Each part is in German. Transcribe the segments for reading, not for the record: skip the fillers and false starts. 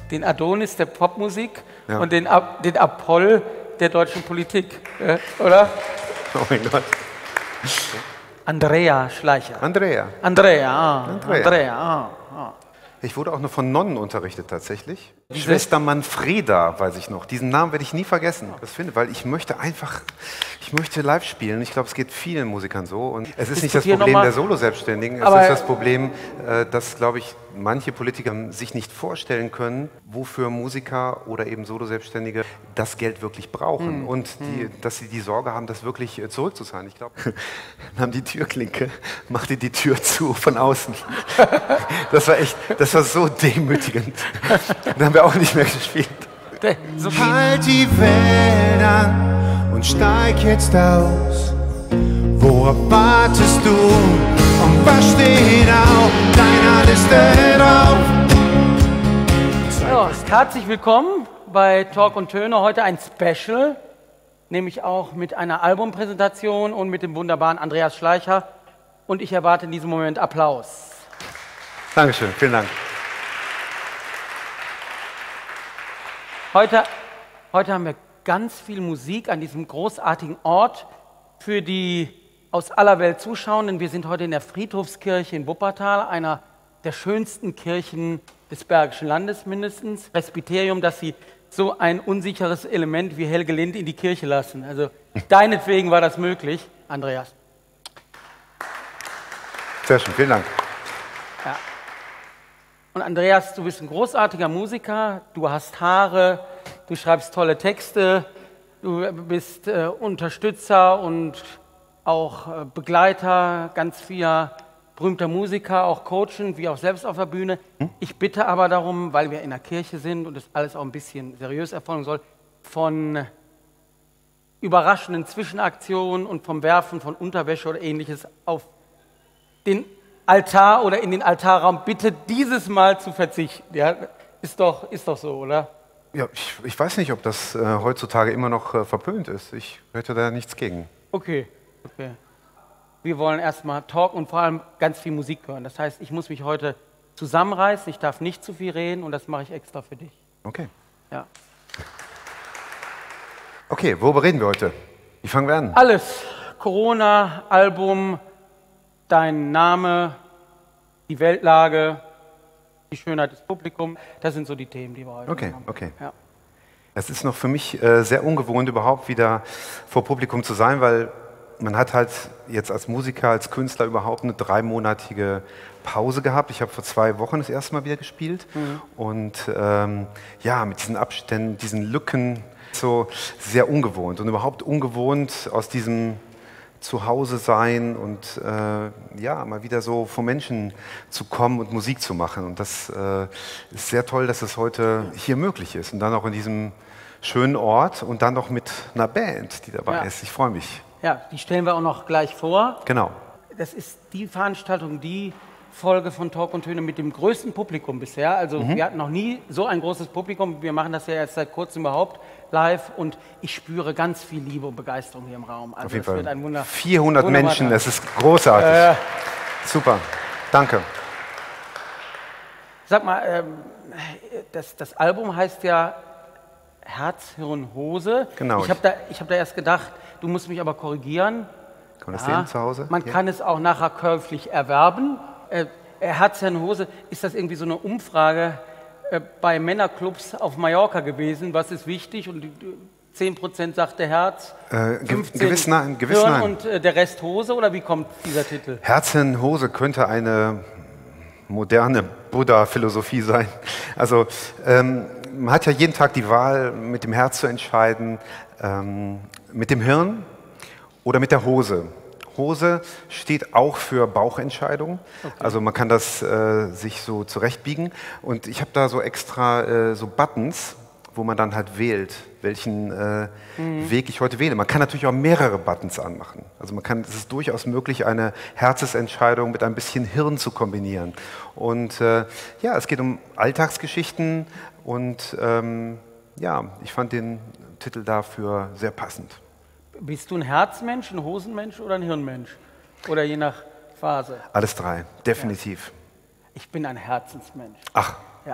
den Adonis der Popmusik und den Apoll der deutschen Politik, oder? Oh mein Gott. Andrea Schleicher. Andrea. Ich wurde auch nur von Nonnen unterrichtet tatsächlich. Schwester Manfreda, weiß ich noch. Diesen Namen werde ich nie vergessen. Weil ich möchte live spielen. Ich glaube, es geht vielen Musikern so. Und es ist nicht das Problem der Solo-Selbstständigen. Es ist das Problem, dass, glaube ich, manche Politiker sich nicht vorstellen können, wofür Musiker oder eben Solo-Selbstständige das Geld wirklich brauchen. Und dass sie die Sorge haben, das wirklich zurückzuzahlen. Ich glaube, dann haben die Türklinke, machte die Tür zu von außen. Das war so demütigend. Dann haben wir auch nicht mehr gespielt. Halt die Welt an und steig jetzt aus. Worauf wartest du? Und was steht auf deiner Liste drauf? Ja, herzlich willkommen bei Talk und Töne. Heute ein Special, nämlich auch mit einer Albumpräsentation und mit dem wunderbaren Andreas Schleicher. Und ich erwarte in diesem Moment Applaus. Dankeschön, vielen Dank. Heute haben wir ganz viel Musik an diesem großartigen Ort für die aus aller Welt Zuschauenden. Wir sind heute in der Friedhofskirche in Wuppertal, einer der schönsten Kirchen des Bergischen Landes mindestens. Presbyterium, dass sie so ein unsicheres Element wie Helge Lind in die Kirche lassen. Also deinetwegen war das möglich, Andreas. Sehr schön, vielen Dank. Ja. Und Andreas, du bist ein großartiger Musiker, du hast Haare, du schreibst tolle Texte, du bist Unterstützer und auch Begleiter ganz vieler berühmter Musiker, auch coachen, wie auch selbst auf der Bühne. Ich bitte aber darum, weil wir in der Kirche sind und das alles auch ein bisschen seriös erfolgen soll, von überraschenden Zwischenaktionen und vom Werfen von Unterwäsche oder Ähnliches auf den Altar oder in den Altarraum bitte dieses Mal zu verzichten. Ja, ist doch so, oder? Ja, ich weiß nicht, ob das heutzutage immer noch verpönt ist. Ich hätte da nichts gegen. Okay. Wir wollen erstmal Talk und vor allem ganz viel Musik hören. Das heißt, ich muss mich heute zusammenreißen, ich darf nicht zu viel reden und das mache ich extra für dich. Okay. Ja. Okay, worüber reden wir heute? Wie fangen wir an? Alles. Corona, Album, dein Name, die Weltlage, die Schönheit des Publikums, das sind so die Themen, die wir heute haben. Okay. Ja. Es ist noch für mich sehr ungewohnt, überhaupt wieder vor Publikum zu sein, weil man hat halt jetzt als Musiker, als Künstler überhaupt eine 3-monatige Pause gehabt. Ich habe vor 2 Wochen das erste Mal wieder gespielt und mit diesen Abständen, diesen Lücken, so sehr ungewohnt und überhaupt ungewohnt aus diesem Zuhause sein und mal wieder so vor Menschen zu kommen und Musik zu machen. Und das ist sehr toll, dass es heute hier möglich ist und dann auch in diesem schönen Ort und dann noch mit einer Band, die dabei ist. Ich freue mich. Ja, die stellen wir auch noch gleich vor. Genau. Das ist die Veranstaltung, die Folge von Talk und Töne mit dem größten Publikum bisher. Also wir hatten noch nie so ein großes Publikum. Wir machen das ja jetzt seit kurzem überhaupt live und ich spüre ganz viel Liebe und Begeisterung hier im Raum. Also auf jeden Fall. Wird ein 400 Menschen, das ist großartig. Super, danke. Sag mal, das Album heißt ja Herz, Hirn, Hose. Genau. Ich hab da erst gedacht, du musst mich aber korrigieren. Kann man das sehen zu Hause? Man kann es auch nachher käuflich erwerben. Herz, Hirn, Hose, ist das irgendwie so eine Umfrage bei Männerclubs auf Mallorca gewesen? Was ist wichtig? Und 10% sagte Herz, 15% gewiss nein. Hirn und der Rest Hose? Oder wie kommt dieser Titel? Herz, Hirn, Hose könnte eine moderne Buddha-Philosophie sein. Also man hat ja jeden Tag die Wahl, mit dem Herz zu entscheiden, mit dem Hirn oder mit der Hose. Hose steht auch für Bauchentscheidungen. Okay. Also man kann das sich so zurechtbiegen. Und ich habe da so extra so Buttons, wo man dann halt wählt, welchen Weg ich heute wähle. Man kann natürlich auch mehrere Buttons anmachen. Also es ist durchaus möglich, eine Herzensentscheidung mit ein bisschen Hirn zu kombinieren. Und es geht um Alltagsgeschichten und ich fand den Titel dafür sehr passend. Bist du ein Herzmensch, ein Hosenmensch oder ein Hirnmensch? Oder je nach Phase? Alles 3, definitiv. Ja. Ich bin ein Herzensmensch. Ach. Ja.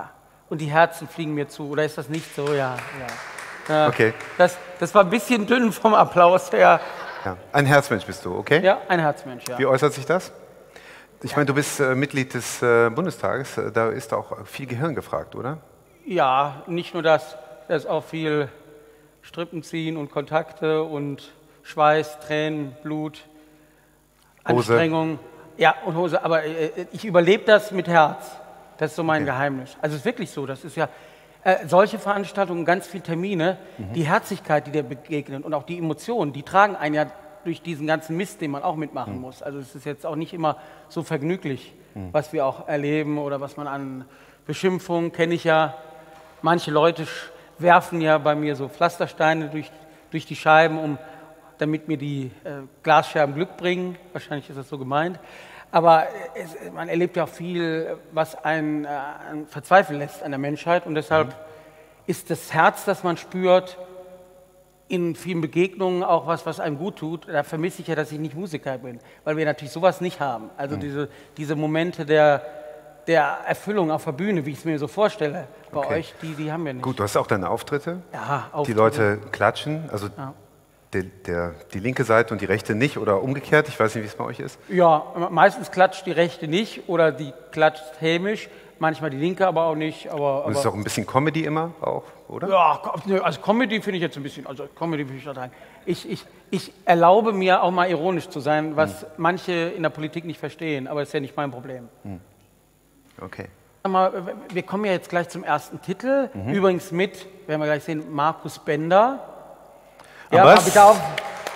und die Herzen fliegen mir zu. Oder ist das nicht so? Ja. Okay. Das war ein bisschen dünn vom Applaus her. Ja. Ein Herzmensch bist du, okay? Ja, ein Herzmensch, ja. Wie äußert sich das? Ich meine, du bist Mitglied des Bundestages, da ist auch viel Gehirn gefragt, oder? Ja, nicht nur das, da ist auch viel Strippenziehen und Kontakte und Schweiß, Tränen, Blut, Anstrengung. Ja, und Hose, aber ich überlebe das mit Herz. Das ist so mein Geheimnis. Also es ist wirklich so, das ist ja solche Veranstaltungen, ganz viele Termine, die Herzlichkeit, die dir begegnen und auch die Emotionen, die tragen einen ja durch diesen ganzen Mist, den man auch mitmachen muss. Also es ist jetzt auch nicht immer so vergnüglich, was wir auch erleben oder was man an Beschimpfungen, kenne ich ja. Manche Leute werfen ja bei mir so Pflastersteine durch die Scheiben, damit mir die Glasscherben Glück bringen. Wahrscheinlich ist das so gemeint. Aber man erlebt ja auch viel, was einen verzweifeln lässt an der Menschheit. Und deshalb ist das Herz, das man spürt, in vielen Begegnungen auch was einem gut tut. Da vermisse ich ja, dass ich nicht Musiker bin, weil wir natürlich sowas nicht haben. Also diese Momente der Erfüllung auf der Bühne, wie ich es mir so vorstelle, bei euch, die haben wir nicht. Gut, du hast auch deine Auftritte. Ja, Auftritte. Die Leute klatschen, also die linke Seite und die rechte nicht oder umgekehrt, ich weiß nicht, wie es bei euch ist. Ja, meistens klatscht die rechte nicht oder die klatscht hämisch. Manchmal die Linke, aber auch nicht. Und es ist auch ein bisschen Comedy immer auch, oder? Ja, also Comedy finde ich jetzt ein bisschen, also Comedy will ich da rein. Ich erlaube mir auch mal ironisch zu sein, was manche in der Politik nicht verstehen, aber das ist ja nicht mein Problem. Okay. Wir kommen ja jetzt gleich zum ersten Titel. Übrigens mit, werden wir gleich sehen, Markus Bender. Ja, was? Bitte auf.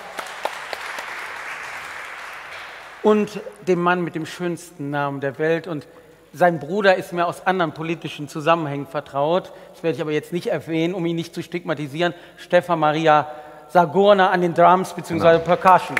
Und dem Mann mit dem schönsten Namen der Welt. Und sein Bruder ist mir aus anderen politischen Zusammenhängen vertraut. Das werde ich aber jetzt nicht erwähnen, um ihn nicht zu stigmatisieren. Stefan Maria Sagorna an den Drums bzw. Percussion.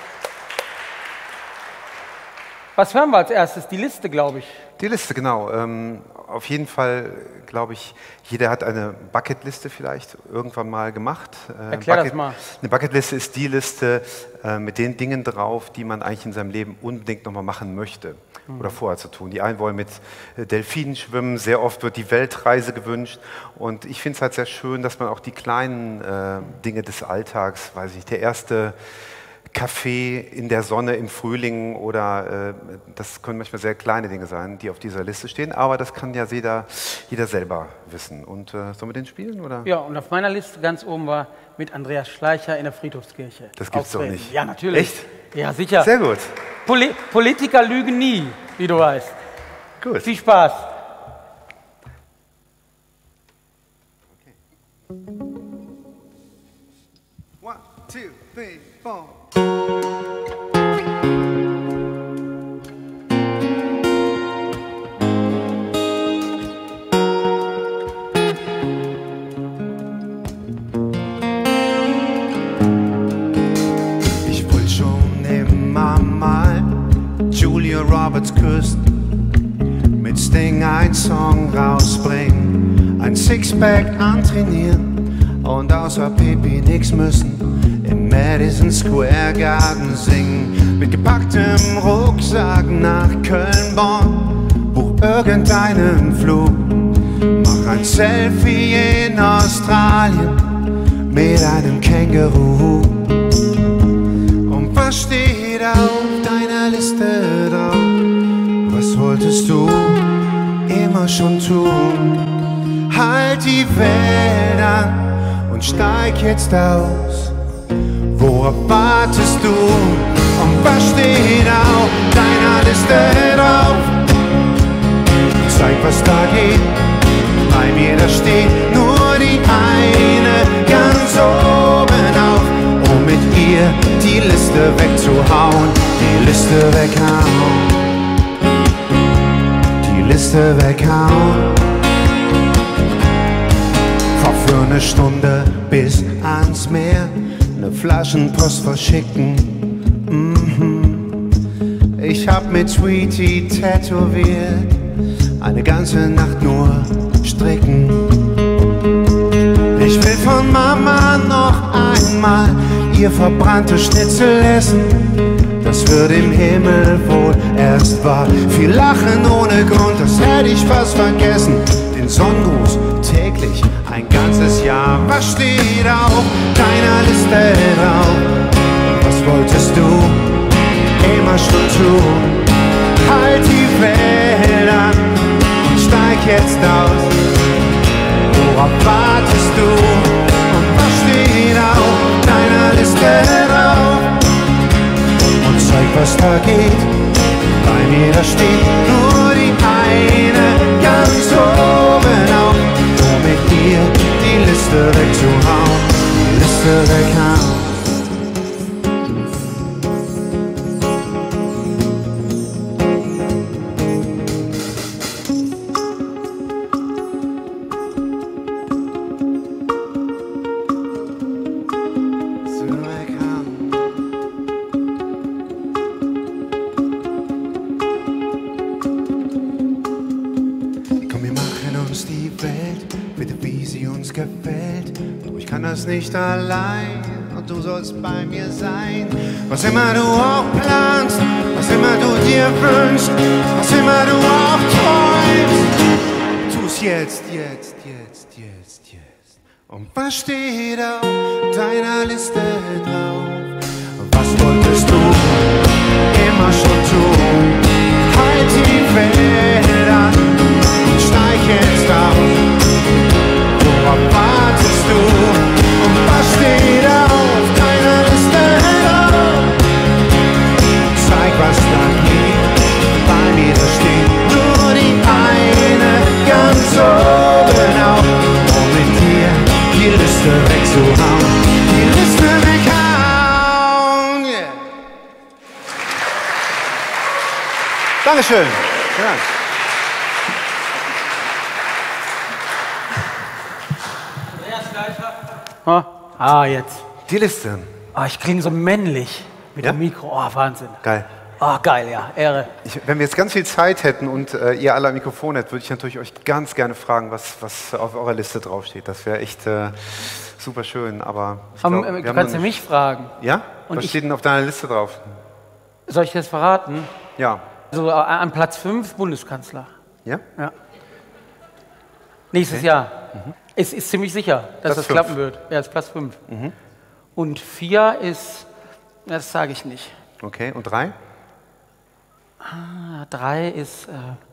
Was hören wir als erstes? Die Liste, glaube ich. Die Liste, genau. Auf jeden Fall, glaube ich, jeder hat eine Bucketliste vielleicht irgendwann mal gemacht. Erklär das mal. Eine Bucketliste ist die Liste mit den Dingen drauf, die man eigentlich in seinem Leben unbedingt nochmal machen möchte oder vorher zu tun. Die einen wollen mit Delfinen schwimmen, sehr oft wird die Weltreise gewünscht. Und ich finde es halt sehr schön, dass man auch die kleinen Dinge des Alltags, weiß ich nicht, der erste Kaffee in der Sonne im Frühling oder das können manchmal sehr kleine Dinge sein, die auf dieser Liste stehen, aber das kann ja jeder selber wissen. Und sollen wir den spielen? Oder? Ja, und auf meiner Liste ganz oben war mit Andreas Schleicher in der Friedhofskirche. Das gibt's doch nicht. Ja, natürlich. Echt? Ja, sicher. Sehr gut. Politiker lügen nie, wie du weißt. Gut. Viel Spaß. Okay. 1, 2, 3, 4. Ich wollte schon immer mal Julia Roberts küssen, mit Sting ein Song rausbringen, ein Sixpack antrainieren und außer Pipi nix müssen. Im Madison Square Garden singen, mit gepacktem Rucksack nach Köln, Bonn, buch irgendeinen Flug, mach ein Selfie in Australien mit einem Känguru. Und was steht auf deiner Liste drauf? Was wolltest du immer schon tun? Halt die Welt an und steig jetzt aus. Worauf wartest du? Und was steht auf deiner Liste drauf? Zeig, was da geht. Bei mir da steht nur die eine ganz oben auf, um mit ihr die Liste wegzuhauen. Die Liste weghauen. Die Liste weghauen. Fahr für eine Stunde bis ans Meer, eine Flaschenpost verschicken. Ich hab mit Sweetie tätowiert, eine ganze Nacht nur stricken. Ich will von Mama noch einmal ihr verbranntes Schnitzel essen. Das wird im Himmel wohl erst wahr. Viel Lachen ohne Grund, das hätte ich fast vergessen. Den den Sonnengruß täglich ein ganzes Jahr. Was steht auf deiner Liste drauf? Was wolltest du immer schon tun? Halt die Welt an und steig jetzt aus. Worauf wartest du? Und was steht auf deiner Liste drauf? Und zeig, was da geht. Bei mir da steht nur die eine ganz oben auf, um mit dir die Liste wegzuhauen, die Liste weghauen. Nicht allein und du sollst bei mir sein. Was immer du auch planst, was immer du dir wünschst, was immer du auch träumst, tu's jetzt. Und was steht auf deiner Liste drauf? Was wolltest du immer schon tun? Halt die Welt an und steig jetzt aus. Worauf wartest du? Und was steht auf deiner Liste drauf? Zeig, was da geht. Bei mir da steht nur die eine ganz oben auf, um mit dir die Liste wegzuhauen. Die Liste weghauen, yeah. Dankeschön. Ja. Jetzt. Die Liste. Ich klinge so männlich mit dem Mikro. Wahnsinn. Geil. Geil, ja. Ehre. Wenn wir jetzt ganz viel Zeit hätten und ihr alle ein Mikrofon hättet, würde ich natürlich euch ganz gerne fragen, was auf eurer Liste draufsteht. Das wäre echt super schön. Aber du kannst ja mich fragen. Ja? Was steht denn auf deiner Liste drauf? Soll ich das verraten? Ja. Also an Platz 5 Bundeskanzler. Ja? Ja. Nächstes Jahr. Es ist ziemlich sicher, dass das klappen wird. Ja, ist Platz 5. Und 4 ist, das sage ich nicht. Okay, und 3? 3 ist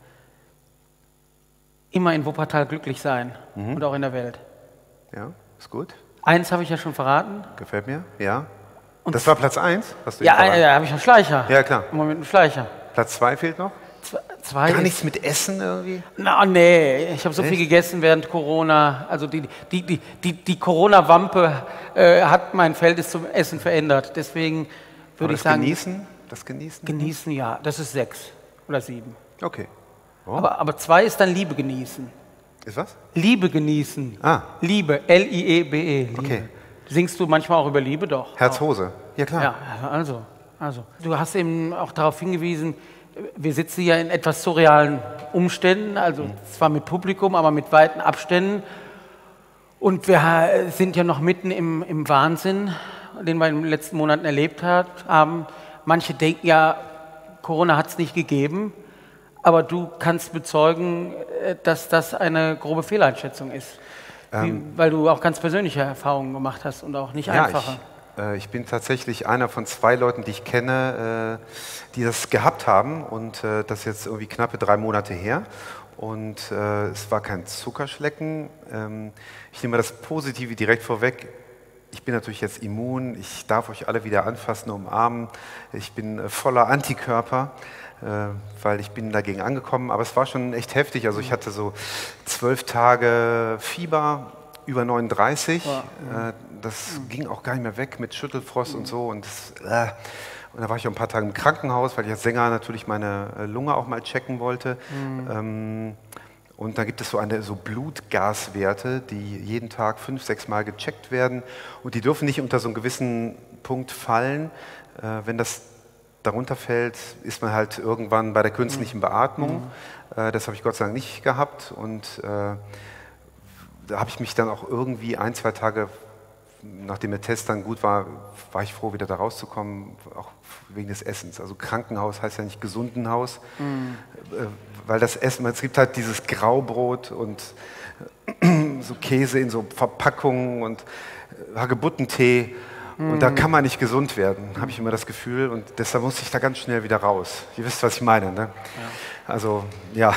immer in Wuppertal glücklich sein und auch in der Welt. Ja, ist gut. 1 habe ich ja schon verraten. Gefällt mir, ja. Und das war Platz 1? Ja, habe ich einen Schleicher. Ja, klar. Immer mit einem Schleicher. Platz 2 fehlt noch? 2 Gar nichts mit Essen irgendwie? Nee, ich habe so viel gegessen während Corona. Also die Corona-Wampe hat mein Verhältnis zum Essen verändert. Deswegen würde ich sagen... Das Genießen? Genießen, ja. Das ist 6 oder 7. Okay. Oh. Aber 2 ist dann Liebe genießen. Ist was? Liebe genießen. Liebe, Liebe. Liebe. Okay. Singst du manchmal auch über Liebe? Doch. Herz-Hose. Ja, klar. Ja, also. Du hast eben auch darauf hingewiesen, wir sitzen ja in etwas surrealen Umständen, also zwar mit Publikum, aber mit weiten Abständen. Und wir sind ja noch mitten im Wahnsinn, den wir in den letzten Monaten erlebt haben. Manche denken ja, Corona hat es nicht gegeben, aber du kannst bezeugen, dass das eine grobe Fehleinschätzung ist, weil du auch ganz persönliche Erfahrungen gemacht hast und auch nicht einfache. Ich bin tatsächlich einer von 2 Leuten, die ich kenne, die das gehabt haben und das ist jetzt irgendwie knappe 3 Monate her und es war kein Zuckerschlecken. Ich nehme das Positive direkt vorweg. Ich bin natürlich jetzt immun, ich darf euch alle wieder anfassen, umarmen. Ich bin voller Antikörper, weil ich bin dagegen angekommen. Aber es war schon echt heftig. Also ich hatte so 12 Tage Fieber, über 39. Das ging auch gar nicht mehr weg mit Schüttelfrost und so. Und da war ich auch ein paar Tage im Krankenhaus, weil ich als Sänger natürlich meine Lunge auch mal checken wollte. Und da gibt es so Blutgaswerte, die jeden Tag 5, 6 Mal gecheckt werden. Und die dürfen nicht unter so einen gewissen Punkt fallen. Wenn das darunter fällt, ist man halt irgendwann bei der künstlichen Beatmung. Das habe ich Gott sei Dank nicht gehabt. Und da habe ich mich dann auch irgendwie 1, 2 Tage nachdem der Test dann gut war, war ich froh, wieder da rauszukommen, auch wegen des Essens. Also Krankenhaus heißt ja nicht Gesundenhaus, weil das Essen, es gibt halt dieses Graubrot und so Käse in so Verpackungen und Hagebuttentee. Und da kann man nicht gesund werden, habe ich immer das Gefühl. Und deshalb musste ich da ganz schnell wieder raus. Ihr wisst, was ich meine, ne? Ja. Also, ja.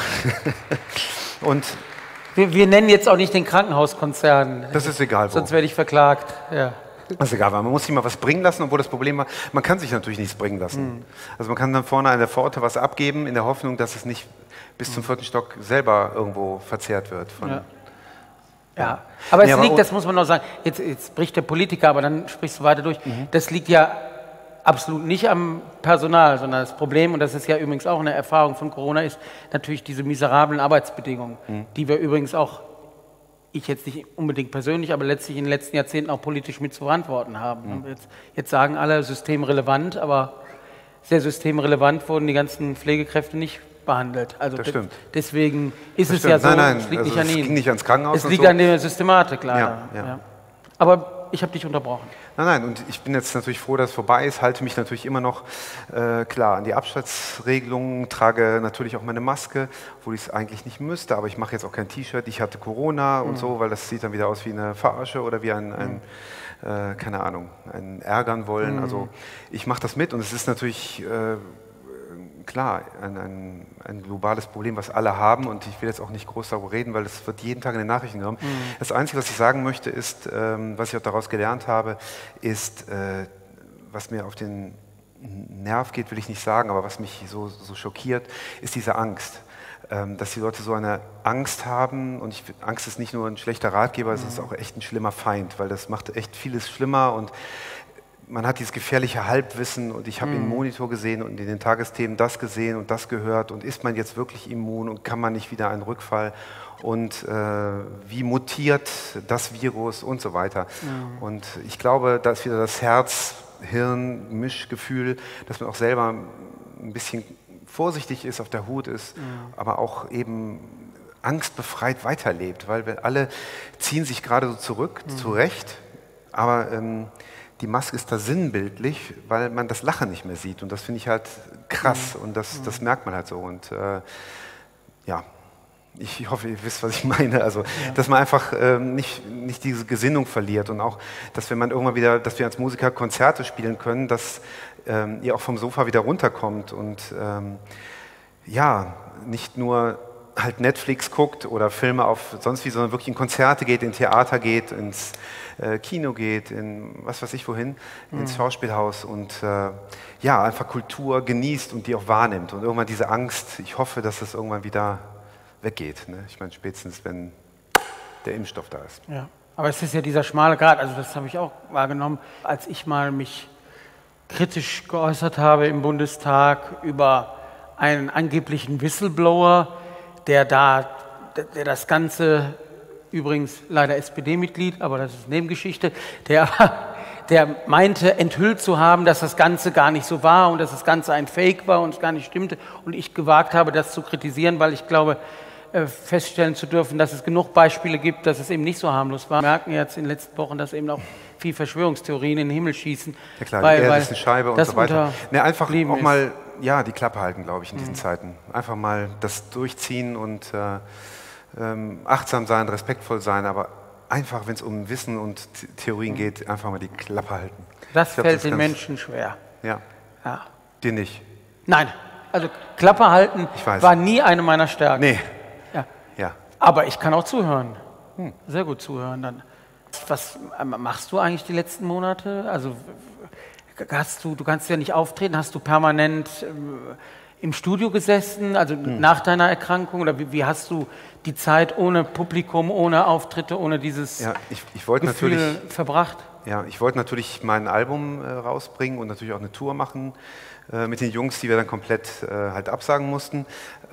Und wir nennen jetzt auch nicht den Krankenhauskonzern. das ist egal. Sonst werde ich verklagt. Ja. Das ist egal, weil man muss sich mal was bringen lassen, obwohl das Problem war, man kann sich natürlich nichts bringen lassen. Also man kann dann vorne an der Pforte was abgeben, in der Hoffnung, dass es nicht bis zum 4. Stock selber irgendwo verzehrt wird. Ja, aber es aber liegt, das muss man noch sagen, jetzt bricht der Politiker, aber dann sprichst du weiter durch, das liegt ja absolut nicht am Personal, sondern das Problem, und das ist ja übrigens auch eine Erfahrung von Corona, ist natürlich diese miserablen Arbeitsbedingungen, die wir übrigens auch, ich jetzt nicht unbedingt persönlich, aber letztlich in den letzten Jahrzehnten auch politisch mit zu verantworten haben. Jetzt sagen alle systemrelevant, aber sehr systemrelevant wurden die ganzen Pflegekräfte nicht behandelt. Also das stimmt. Deswegen ist Das es ja so, nein, es liegt also nicht an es Ihnen. ging nicht ans Krankenhaus. Es liegt an der Systematik leider. Ja. Ja. Aber ich habe dich unterbrochen. Nein, und ich bin jetzt natürlich froh, dass es vorbei ist, halte mich natürlich immer noch klar an die Abstandsregelungen, trage natürlich auch meine Maske, obwohl ich es eigentlich nicht müsste, aber ich mache jetzt auch kein T-Shirt, ich hatte Corona und so, weil das sieht dann wieder aus wie eine Verarsche oder wie keine Ahnung, ein Ärgern wollen. Also ich mache das mit und es ist natürlich klar, ein globales Problem, was alle haben, und ich will jetzt auch nicht groß darüber reden, weil es wird jeden Tag in den Nachrichten genommen. Das Einzige, was ich sagen möchte, ist, was ich auch daraus gelernt habe, ist, was mir auf den Nerv geht, will ich nicht sagen, aber was mich so schockiert, ist diese Angst. Dass die Leute so eine Angst haben, und Angst ist nicht nur ein schlechter Ratgeber, es ist auch echt ein schlimmer Feind, weil das macht echt vieles schlimmer, und man hat dieses gefährliche Halbwissen, und ich habe im Monitor gesehen und in den Tagesthemen das gesehen und das gehört, und ist man jetzt wirklich immun und kann man nicht wieder einen Rückfall, und wie mutiert das Virus und so weiter. Und ich glaube, da ist wieder das Herz-Hirn-Mischgefühl, dass man auch selber ein bisschen vorsichtig ist, auf der Hut ist, aber auch eben angstbefreit weiterlebt, weil wir alle ziehen sich gerade so zurück, zu Recht, aber die Maske ist da sinnbildlich, weil man das Lachen nicht mehr sieht, und das finde ich halt krass, und das merkt man halt so, und ja, ich hoffe, ihr wisst, was ich meine, also dass man einfach nicht diese Gesinnung verliert, und auch, dass wenn man irgendwann wieder, dass wir als Musiker Konzerte spielen können, dass ihr auch vom Sofa wieder runterkommt und ja, nicht nur halt Netflix guckt oder Filme auf sonst wie, sondern wirklich in Konzerte geht, in Theater geht, ins Kino geht, in was weiß ich wohin, ins Schauspielhaus, und ja, einfach Kultur genießt und die auch wahrnimmt, und irgendwann diese Angst, ich hoffe, dass das irgendwann wieder weggeht. Ne? Ich meine, spätestens, wenn der Impfstoff da ist. Ja, aber es ist ja dieser schmale Grat, also das habe ich auch wahrgenommen, als ich mal mich kritisch geäußert habe im Bundestag über einen angeblichen Whistleblower, der das Ganze, übrigens leider SPD-Mitglied, aber das ist Nebengeschichte, der meinte, enthüllt zu haben, dass das Ganze gar nicht so war und dass das Ganze ein Fake war und es gar nicht stimmte, und ich gewagt habe, das zu kritisieren, weil ich glaube, feststellen zu dürfen, dass es genug Beispiele gibt, dass es eben nicht so harmlos war. Wir merken jetzt in den letzten Wochen, dass eben auch viel Verschwörungstheorien in den Himmel schießen. Ja klar, die Erde ist eine Scheibe und so weiter. Ne, einfach auch ist. Mal die Klappe halten, glaube ich, in diesen Zeiten. Einfach mal das durchziehen und achtsam sein, respektvoll sein, aber einfach, wenn es um Wissen und Theorien geht, einfach mal die Klappe halten. Das fällt den Menschen schwer. Ja. Dir nicht? Nein, also Klappe halten war nie eine meiner Stärken. Nee. Ja. Aber ich kann auch zuhören. Sehr gut zuhören dann. Was machst du eigentlich die letzten Monate? Also du kannst ja nicht auftreten, hast du permanent im Studio gesessen, also nach deiner Erkrankung, oder wie hast du die Zeit ohne Publikum, ohne Auftritte, ohne dieses ich wollte Gefühl natürlich verbracht? Ja, ich wollte natürlich mein Album rausbringen und natürlich auch eine Tour machen mit den Jungs, die wir dann komplett halt absagen mussten.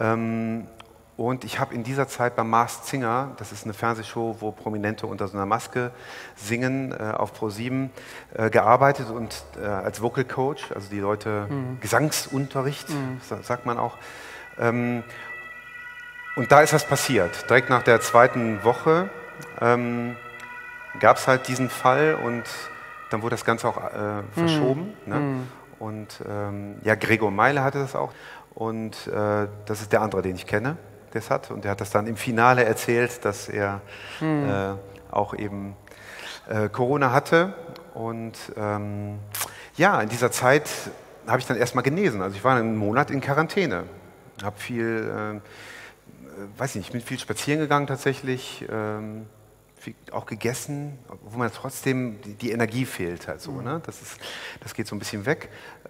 Und ich habe in dieser Zeit beim Masked Singer, das ist eine Fernsehshow, wo Prominente unter so einer Maske singen, auf Pro7 gearbeitet und als Vocal Coach, also die Leute Gesangsunterricht, sagt man auch. Und da ist was passiert. Direkt nach der zweiten Woche gab es halt diesen Fall und dann wurde das Ganze auch verschoben. Ne? Und ja, Gregor Meile hatte das auch. Und das ist der andere, den ich kenne, der es hat. Und der hat das dann im Finale erzählt, dass er auch eben Corona hatte. Und ja, in dieser Zeit habe ich dann erstmal genesen. Also ich war einen Monat in Quarantäne. Habe viel, weiß nicht, ich bin viel spazieren gegangen tatsächlich. Viel auch gegessen, wo man trotzdem die Energie fehlt halt so. Ne? Das geht so ein bisschen weg.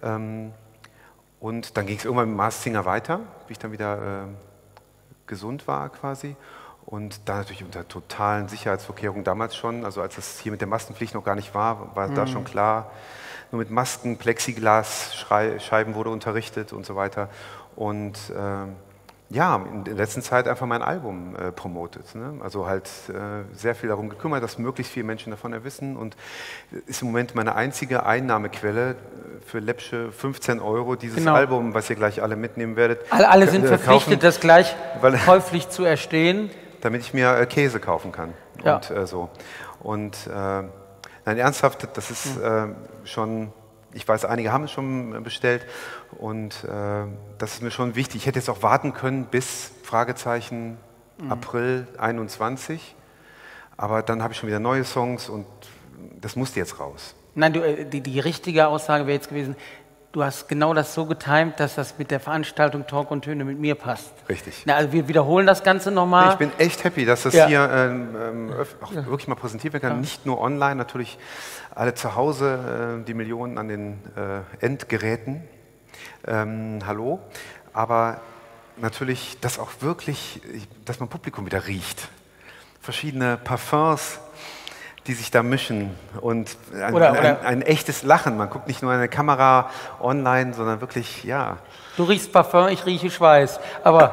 Und dann ging es irgendwann mit Mars Singer weiter, wie ich dann wieder gesund war quasi. Und da natürlich unter totalen Sicherheitsvorkehrungen damals schon, also als das hier mit der Maskenpflicht noch gar nicht war, war da schon klar, nur mit Masken, Plexiglasscheiben wurde unterrichtet und so weiter. Und ja, in der letzten Zeit einfach mein Album promotet. Ne? Also halt sehr viel darum gekümmert, dass möglichst viele Menschen davon wissen. Und ist im Moment meine einzige Einnahmequelle für läppsche 15 €, dieses Album, was ihr gleich alle mitnehmen werdet. Alle sind verpflichtet, das gleich käuflich zu erstehen. Damit ich mir Käse kaufen kann. Ja. Und so. Und nein, ernsthaft, das ist schon... Ich weiß, einige haben es schon bestellt und das ist mir schon wichtig. Ich hätte jetzt auch warten können bis Fragezeichen April 21, aber dann habe ich schon wieder neue Songs und das musste jetzt raus. Nein, die richtige Aussage wäre jetzt gewesen, du hast genau das so getimt, dass das mit der Veranstaltung Talk und Töne mit mir passt. Richtig. Na, also wir wiederholen das Ganze nochmal. Ich bin echt happy, dass das hier auch wirklich mal präsentiert werden kann. Nicht nur online, natürlich alle zu Hause, die Millionen an den Endgeräten. Hallo. Aber natürlich, dass auch wirklich, dass man Publikum wieder riecht. Verschiedene Parfums, die sich da mischen und ein echtes Lachen. Man guckt nicht nur eine Kamera online, sondern wirklich, ja. Du riechst Parfum, ich rieche Schweiß, aber...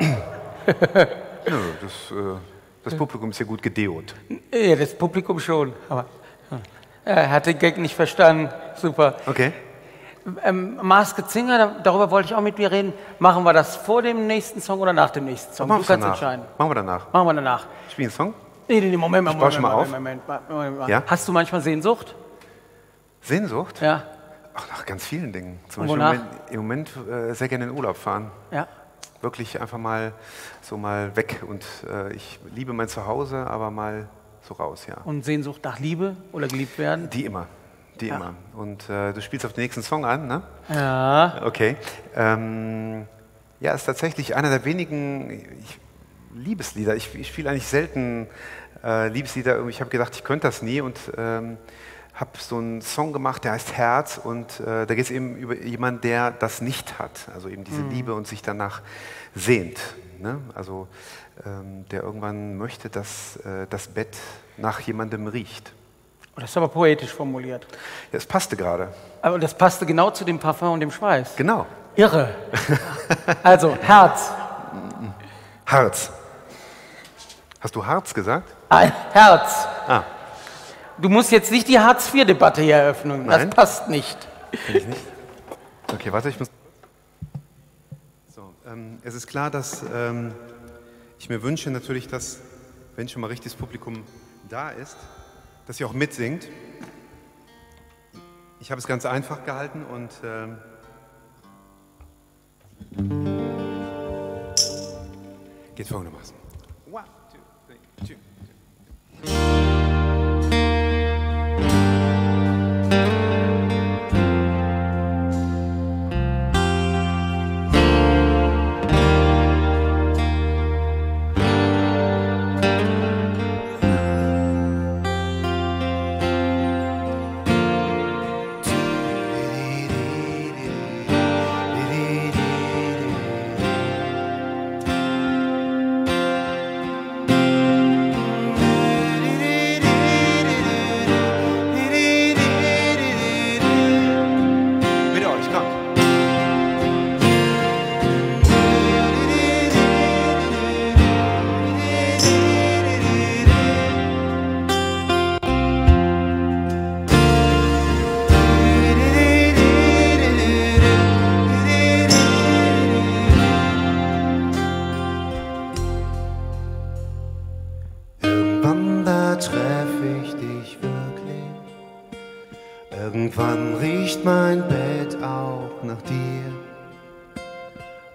das Publikum ist ja gut gedeot. Ja, das Publikum schon, aber er hat den Gag nicht verstanden. Super. Okay. Masked Singer, darüber wollte ich auch mit dir reden. Machen wir das vor dem nächsten Song oder nach dem nächsten Song? Du kannst entscheiden. Machen wir danach. Machen wir danach. Spielen einen Song? Nee, Moment. Ich baue schon mal auf. Moment. Ja? Hast du manchmal Sehnsucht? Sehnsucht? Ja. Ach, nach ganz vielen Dingen. Zum Wonach? Beispiel im Moment sehr gerne in den Urlaub fahren. Ja. Wirklich einfach mal so mal weg. Und ich liebe mein Zuhause, aber mal so raus, ja. Und Sehnsucht nach Liebe oder geliebt werden? Die immer. Die immer. Und du spielst auf den nächsten Song an, ne? Ja. Okay. Ja, ist tatsächlich einer der wenigen Liebeslieder. Ich spiele eigentlich selten Liebeslieder. Ich habe gedacht, ich könnte das nie und habe so einen Song gemacht, der heißt Herz und da geht es eben über jemanden, der das nicht hat. Also eben diese Liebe und sich danach sehnt. Ne? Also der irgendwann möchte, dass das Bett nach jemandem riecht. Das ist aber poetisch formuliert. Ja, es passte gerade. Aber das passte genau zu dem Parfum und dem Schweiß. Genau. Irre. Also, Herz. Harz. Hast du Harz gesagt? Herz. Ah. Du musst jetzt nicht die Hartz-IV-Debatte hier eröffnen. Nein. Das passt nicht. Kenn ich nicht. Okay, warte, ich muss... So, es ist klar, dass ich mir wünsche natürlich, dass, wenn schon mal richtiges Publikum da ist, dass ihr auch mitsingt. Ich habe es ganz einfach gehalten und geht folgendermaßen. 1, 2, 3, 2.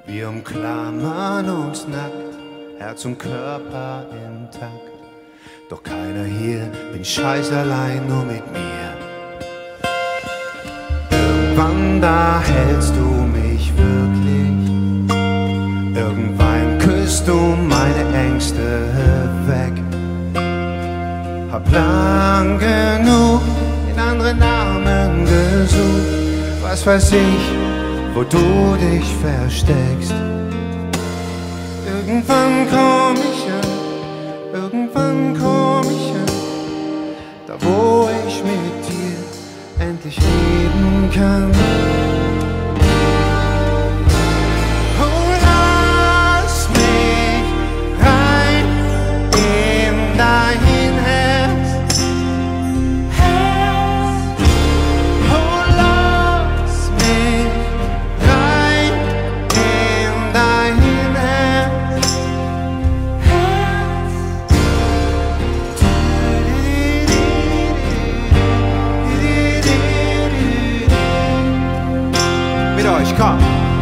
Wir umklammern uns nackt, Herz und Körper intakt. Doch keiner hier, bin scheiß allein nur mit mir. Irgendwann da hältst du mich wirklich. Irgendwann küsst du meine Ängste weg. Hab lang genug in anderen Armen gesucht. Was weiß ich, wo du dich versteckst. Irgendwann komm ich an, irgendwann komm ich an, da wo ich mit dir endlich leben kann. Oh, lass mich rein in dein Herz. Oh, lass mich rein in dein Herz. Mit euch, komm!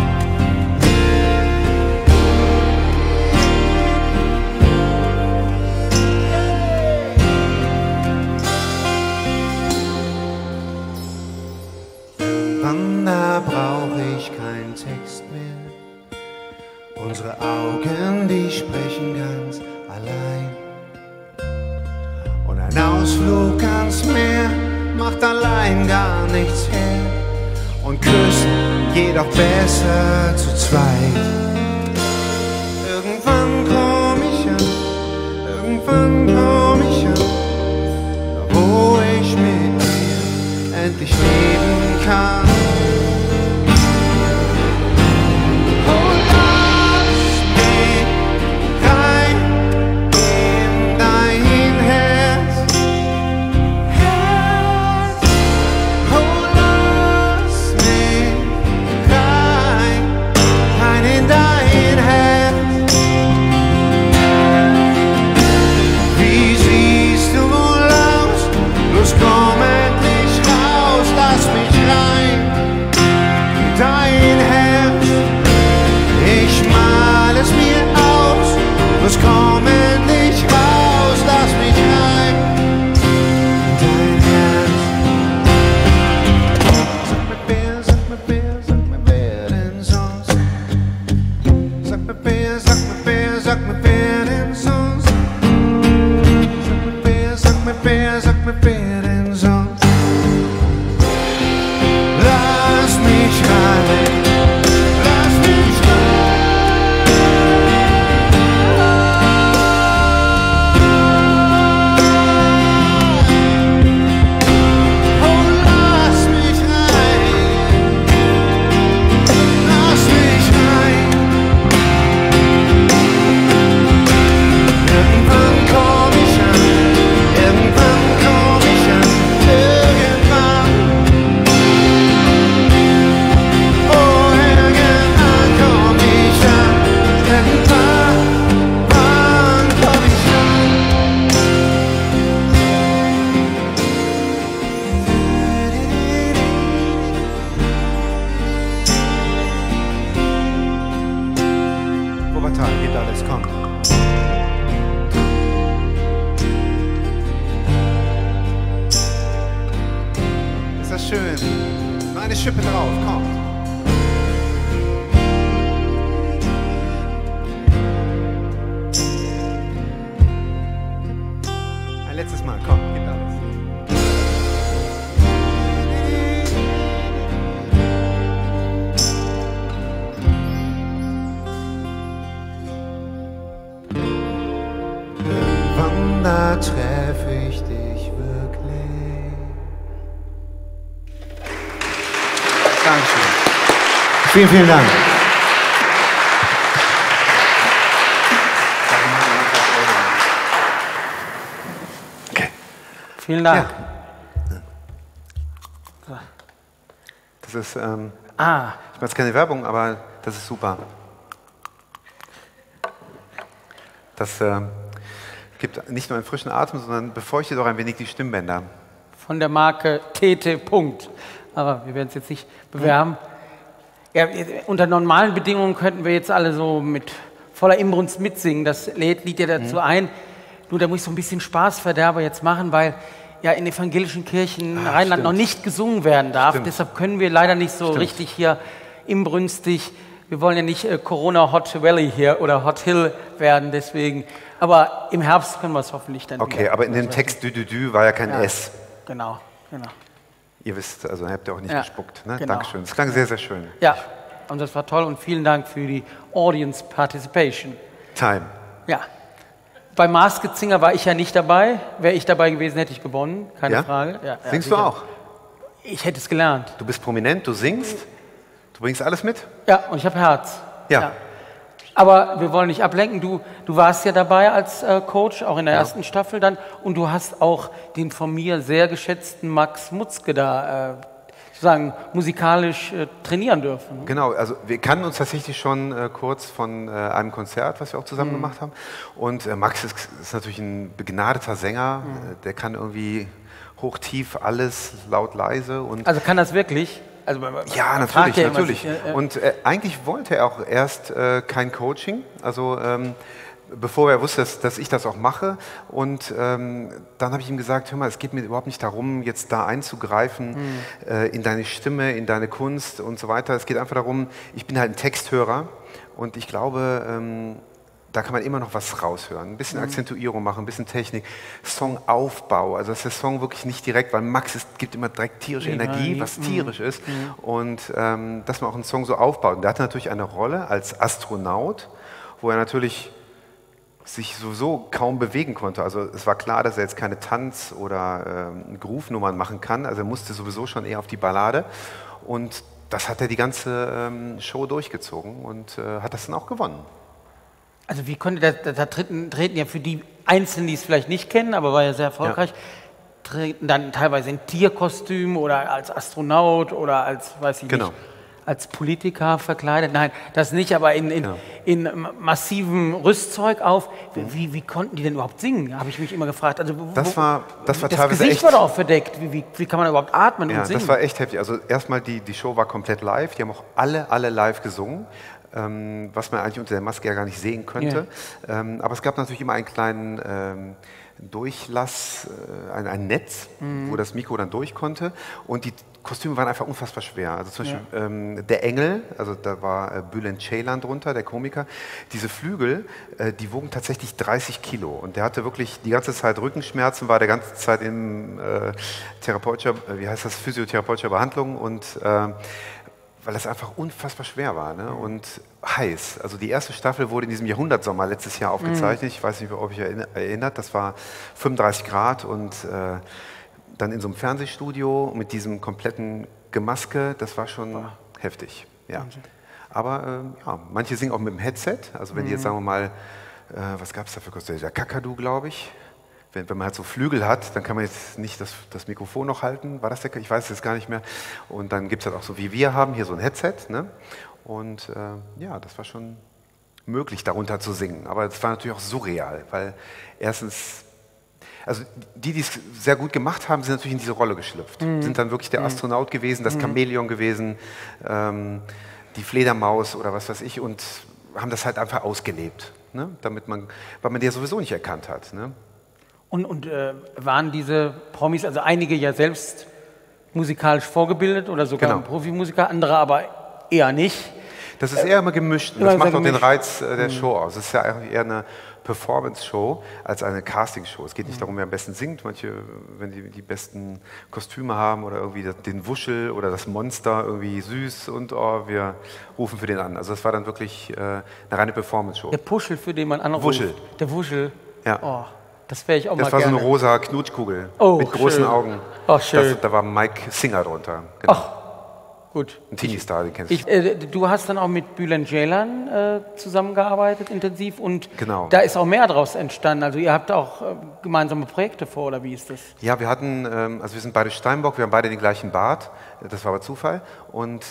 Irgendwann da brauch ich keinen Text mehr. Unsere Augen, die sprechen ganz allein. Und ein Ausflug ans Meer macht allein gar nichts her. Und küssen geht auch besser zu zweit. Irgendwann komm ich an, irgendwann komm ich an, da wo ich mit dir endlich leben kann. Oh, lass mich rein in dein Herz. Oh, lass mich rein in dein Herz. Wie siehst du wohl aus? Los, komm endlich raus, lass mich rein in dein Herz. Ich mal es mir aus. Los, komm endlich raus, lass mich rein in dein Herz. Sag mir wer denn sonst? Sag mir wer, sag mir wer denn sonst? Sag mir wer denn sonst? Lass mich rein, lass mich rein. Oh, lass mich rein, lass mich rein. Irgendwann komm ich an, irgendwann komm ich an, irgendwann. Oh, irgendwann komm ich an, irgendwann, wann komm ich an? Wuppertal, geht alles, kommt. Ist das schön? Noch eine Schippe drauf, kommt. Ein letztes Mal, komm, geht alles. Wann da treff ich dich wirklich? Dankeschön. Vielen, vielen Dank. Okay. Vielen Dank. Das ist, ich mache jetzt keine Werbung, aber das ist super. Das gibt nicht nur einen frischen Atem, sondern befeuchtet auch ein wenig die Stimmbänder. Von der Marke TT. Aber wir werden es jetzt nicht bewerben. Ja, unter normalen Bedingungen könnten wir jetzt alle so mit voller Inbrunst mitsingen. Das lädt ja dazu ein. Nur da muss ich so ein bisschen Spaßverderber jetzt machen, weil ja in evangelischen Kirchen in Rheinland noch nicht gesungen werden darf. Deshalb können wir leider nicht so richtig hier inbrünstig. Wir wollen ja nicht Corona Hot Valley hier oder Hot Hill werden, deswegen. Aber im Herbst können wir es hoffentlich dann Okay, wieder. aber in dem Text Dü war ja kein S. Genau. Ihr wisst, also habt ihr auch nicht gespuckt. Ne? Genau. Dankeschön. Das klang sehr, sehr schön. Ja, und das war toll und vielen Dank für die Audience Participation. Time. Ja. Bei Masked Singer war ich ja nicht dabei. Wäre ich dabei gewesen, hätte ich gewonnen, keine Frage. Ja, Singst du auch? Ich hätte es gelernt. Du bist prominent, du singst, du bringst alles mit? Ja, und ich habe Herz. Ja. Aber wir wollen nicht ablenken. Du warst ja dabei als Coach, auch in der ersten Staffel dann. Und du hast auch den von mir sehr geschätzten Max Mutzke da sozusagen musikalisch trainieren dürfen. Genau, also wir kannten uns tatsächlich schon kurz von einem Konzert, was wir auch zusammen gemacht haben. Und Max ist natürlich ein begnadeter Sänger. Der kann irgendwie hoch, tief, alles, laut, leise. Und Also kann das wirklich? Also, ja, natürlich. Und eigentlich wollte er auch erst kein Coaching, also bevor er wusste, dass ich das auch mache. Und dann habe ich ihm gesagt, hör mal, es geht mir überhaupt nicht darum, jetzt da einzugreifen in deine Stimme, in deine Kunst und so weiter. Es geht einfach darum, ich bin halt ein Texthörer und ich glaube, da kann man immer noch was raushören. Ein bisschen Akzentuierung machen, ein bisschen Technik, Songaufbau. Also dass der Song wirklich nicht direkt, weil Max gibt immer direkt tierische Energie, was tierisch ist. Und dass man auch einen Song so aufbaut. Und der hatte natürlich eine Rolle als Astronaut, wo er natürlich sich sowieso kaum bewegen konnte. Also es war klar, dass er jetzt keine Tanz- oder Groove-Nummern machen kann. Also er musste sowieso schon eher auf die Ballade. Und das hat er die ganze Show durchgezogen und hat das dann auch gewonnen. Also wie konnte da treten ja für die Einzelnen, die es vielleicht nicht kennen, aber war ja sehr erfolgreich, treten dann teilweise in Tierkostüm oder als Astronaut oder als, weiß ich nicht, als Politiker verkleidet. Nein, das nicht, aber in massivem Rüstzeug auf. Wie konnten die denn überhaupt singen, habe ich mich immer gefragt. Also, das war teilweise Gesicht echt, war doch auch verdeckt. Wie kann man überhaupt atmen und singen? Das war echt heftig. Also erstmal, die Show war komplett live. Die haben auch alle live gesungen. Was man eigentlich unter der Maske ja gar nicht sehen könnte. Aber es gab natürlich immer einen kleinen Durchlass, ein Netz, wo das Mikro dann durch konnte. Und die Kostüme waren einfach unfassbar schwer. Also zum Beispiel der Engel, also da war Bülent Ceylan drunter, der Komiker. Diese Flügel, die wogen tatsächlich 30 Kilo. Und der hatte wirklich die ganze Zeit Rückenschmerzen, war der ganze Zeit in physiotherapeutischer Behandlung und weil das einfach unfassbar schwer war, ne? Und heiß. Also die erste Staffel wurde in diesem Jahrhundertsommer letztes Jahr aufgezeichnet. Ich weiß nicht, ob ihr euch erinnert. Das war 35 Grad und dann in so einem Fernsehstudio mit diesem kompletten Gemaske. Das war schon heftig. Ja. Aber manche singen auch mit dem Headset. Also wenn die jetzt, sagen wir mal, was gab es da für Kostüme? Der Kakadu, glaube ich. Wenn man halt so Flügel hat, dann kann man jetzt nicht das Mikrofon noch halten. War das der? Ich weiß es jetzt gar nicht mehr. Und dann gibt es halt auch so, wie wir haben, hier so ein Headset. Ne? Und das war schon möglich, darunter zu singen. Aber es war natürlich auch surreal, weil erstens, also die es sehr gut gemacht haben, sind natürlich in diese Rolle geschlüpft. Sind dann wirklich der Astronaut gewesen, das Chamäleon gewesen, die Fledermaus oder was weiß ich und haben das halt einfach ausgelebt. Ne? Weil man die ja sowieso nicht erkannt hat. Ne? Und waren diese Promis, also einige ja selbst musikalisch vorgebildet oder sogar Profimusiker, andere aber eher nicht? Das ist eher immer gemischt. Das macht auch den Reiz der Show aus. Es ist ja eigentlich eher eine Performance-Show als eine Casting-Show. Es geht nicht darum, wer am besten singt. Manche, wenn die besten Kostüme haben oder irgendwie den Wuschel oder das Monster irgendwie süß und wir rufen für den an. Also das war dann wirklich eine reine Performance-Show. Der Puschel, für den man anruft. Wuschel. Der Wuschel. Ja. Oh. Das wäre ich auch mal Das war gerne. so eine rosa Knutschkugel mit großen Augen. Ach, schön. Da war Mike Singer drunter. Genau. Ach, gut. Ein Teenie-Star, den kennst du. Du hast dann auch mit Bülent Ceylan zusammengearbeitet, intensiv. Und genau. da ist auch mehr daraus entstanden. Also ihr habt auch gemeinsame Projekte vor, oder wie ist das? Ja, wir hatten, also wir sind beide Steinbock, wir haben beide den gleichen Bart. Das war aber Zufall. Und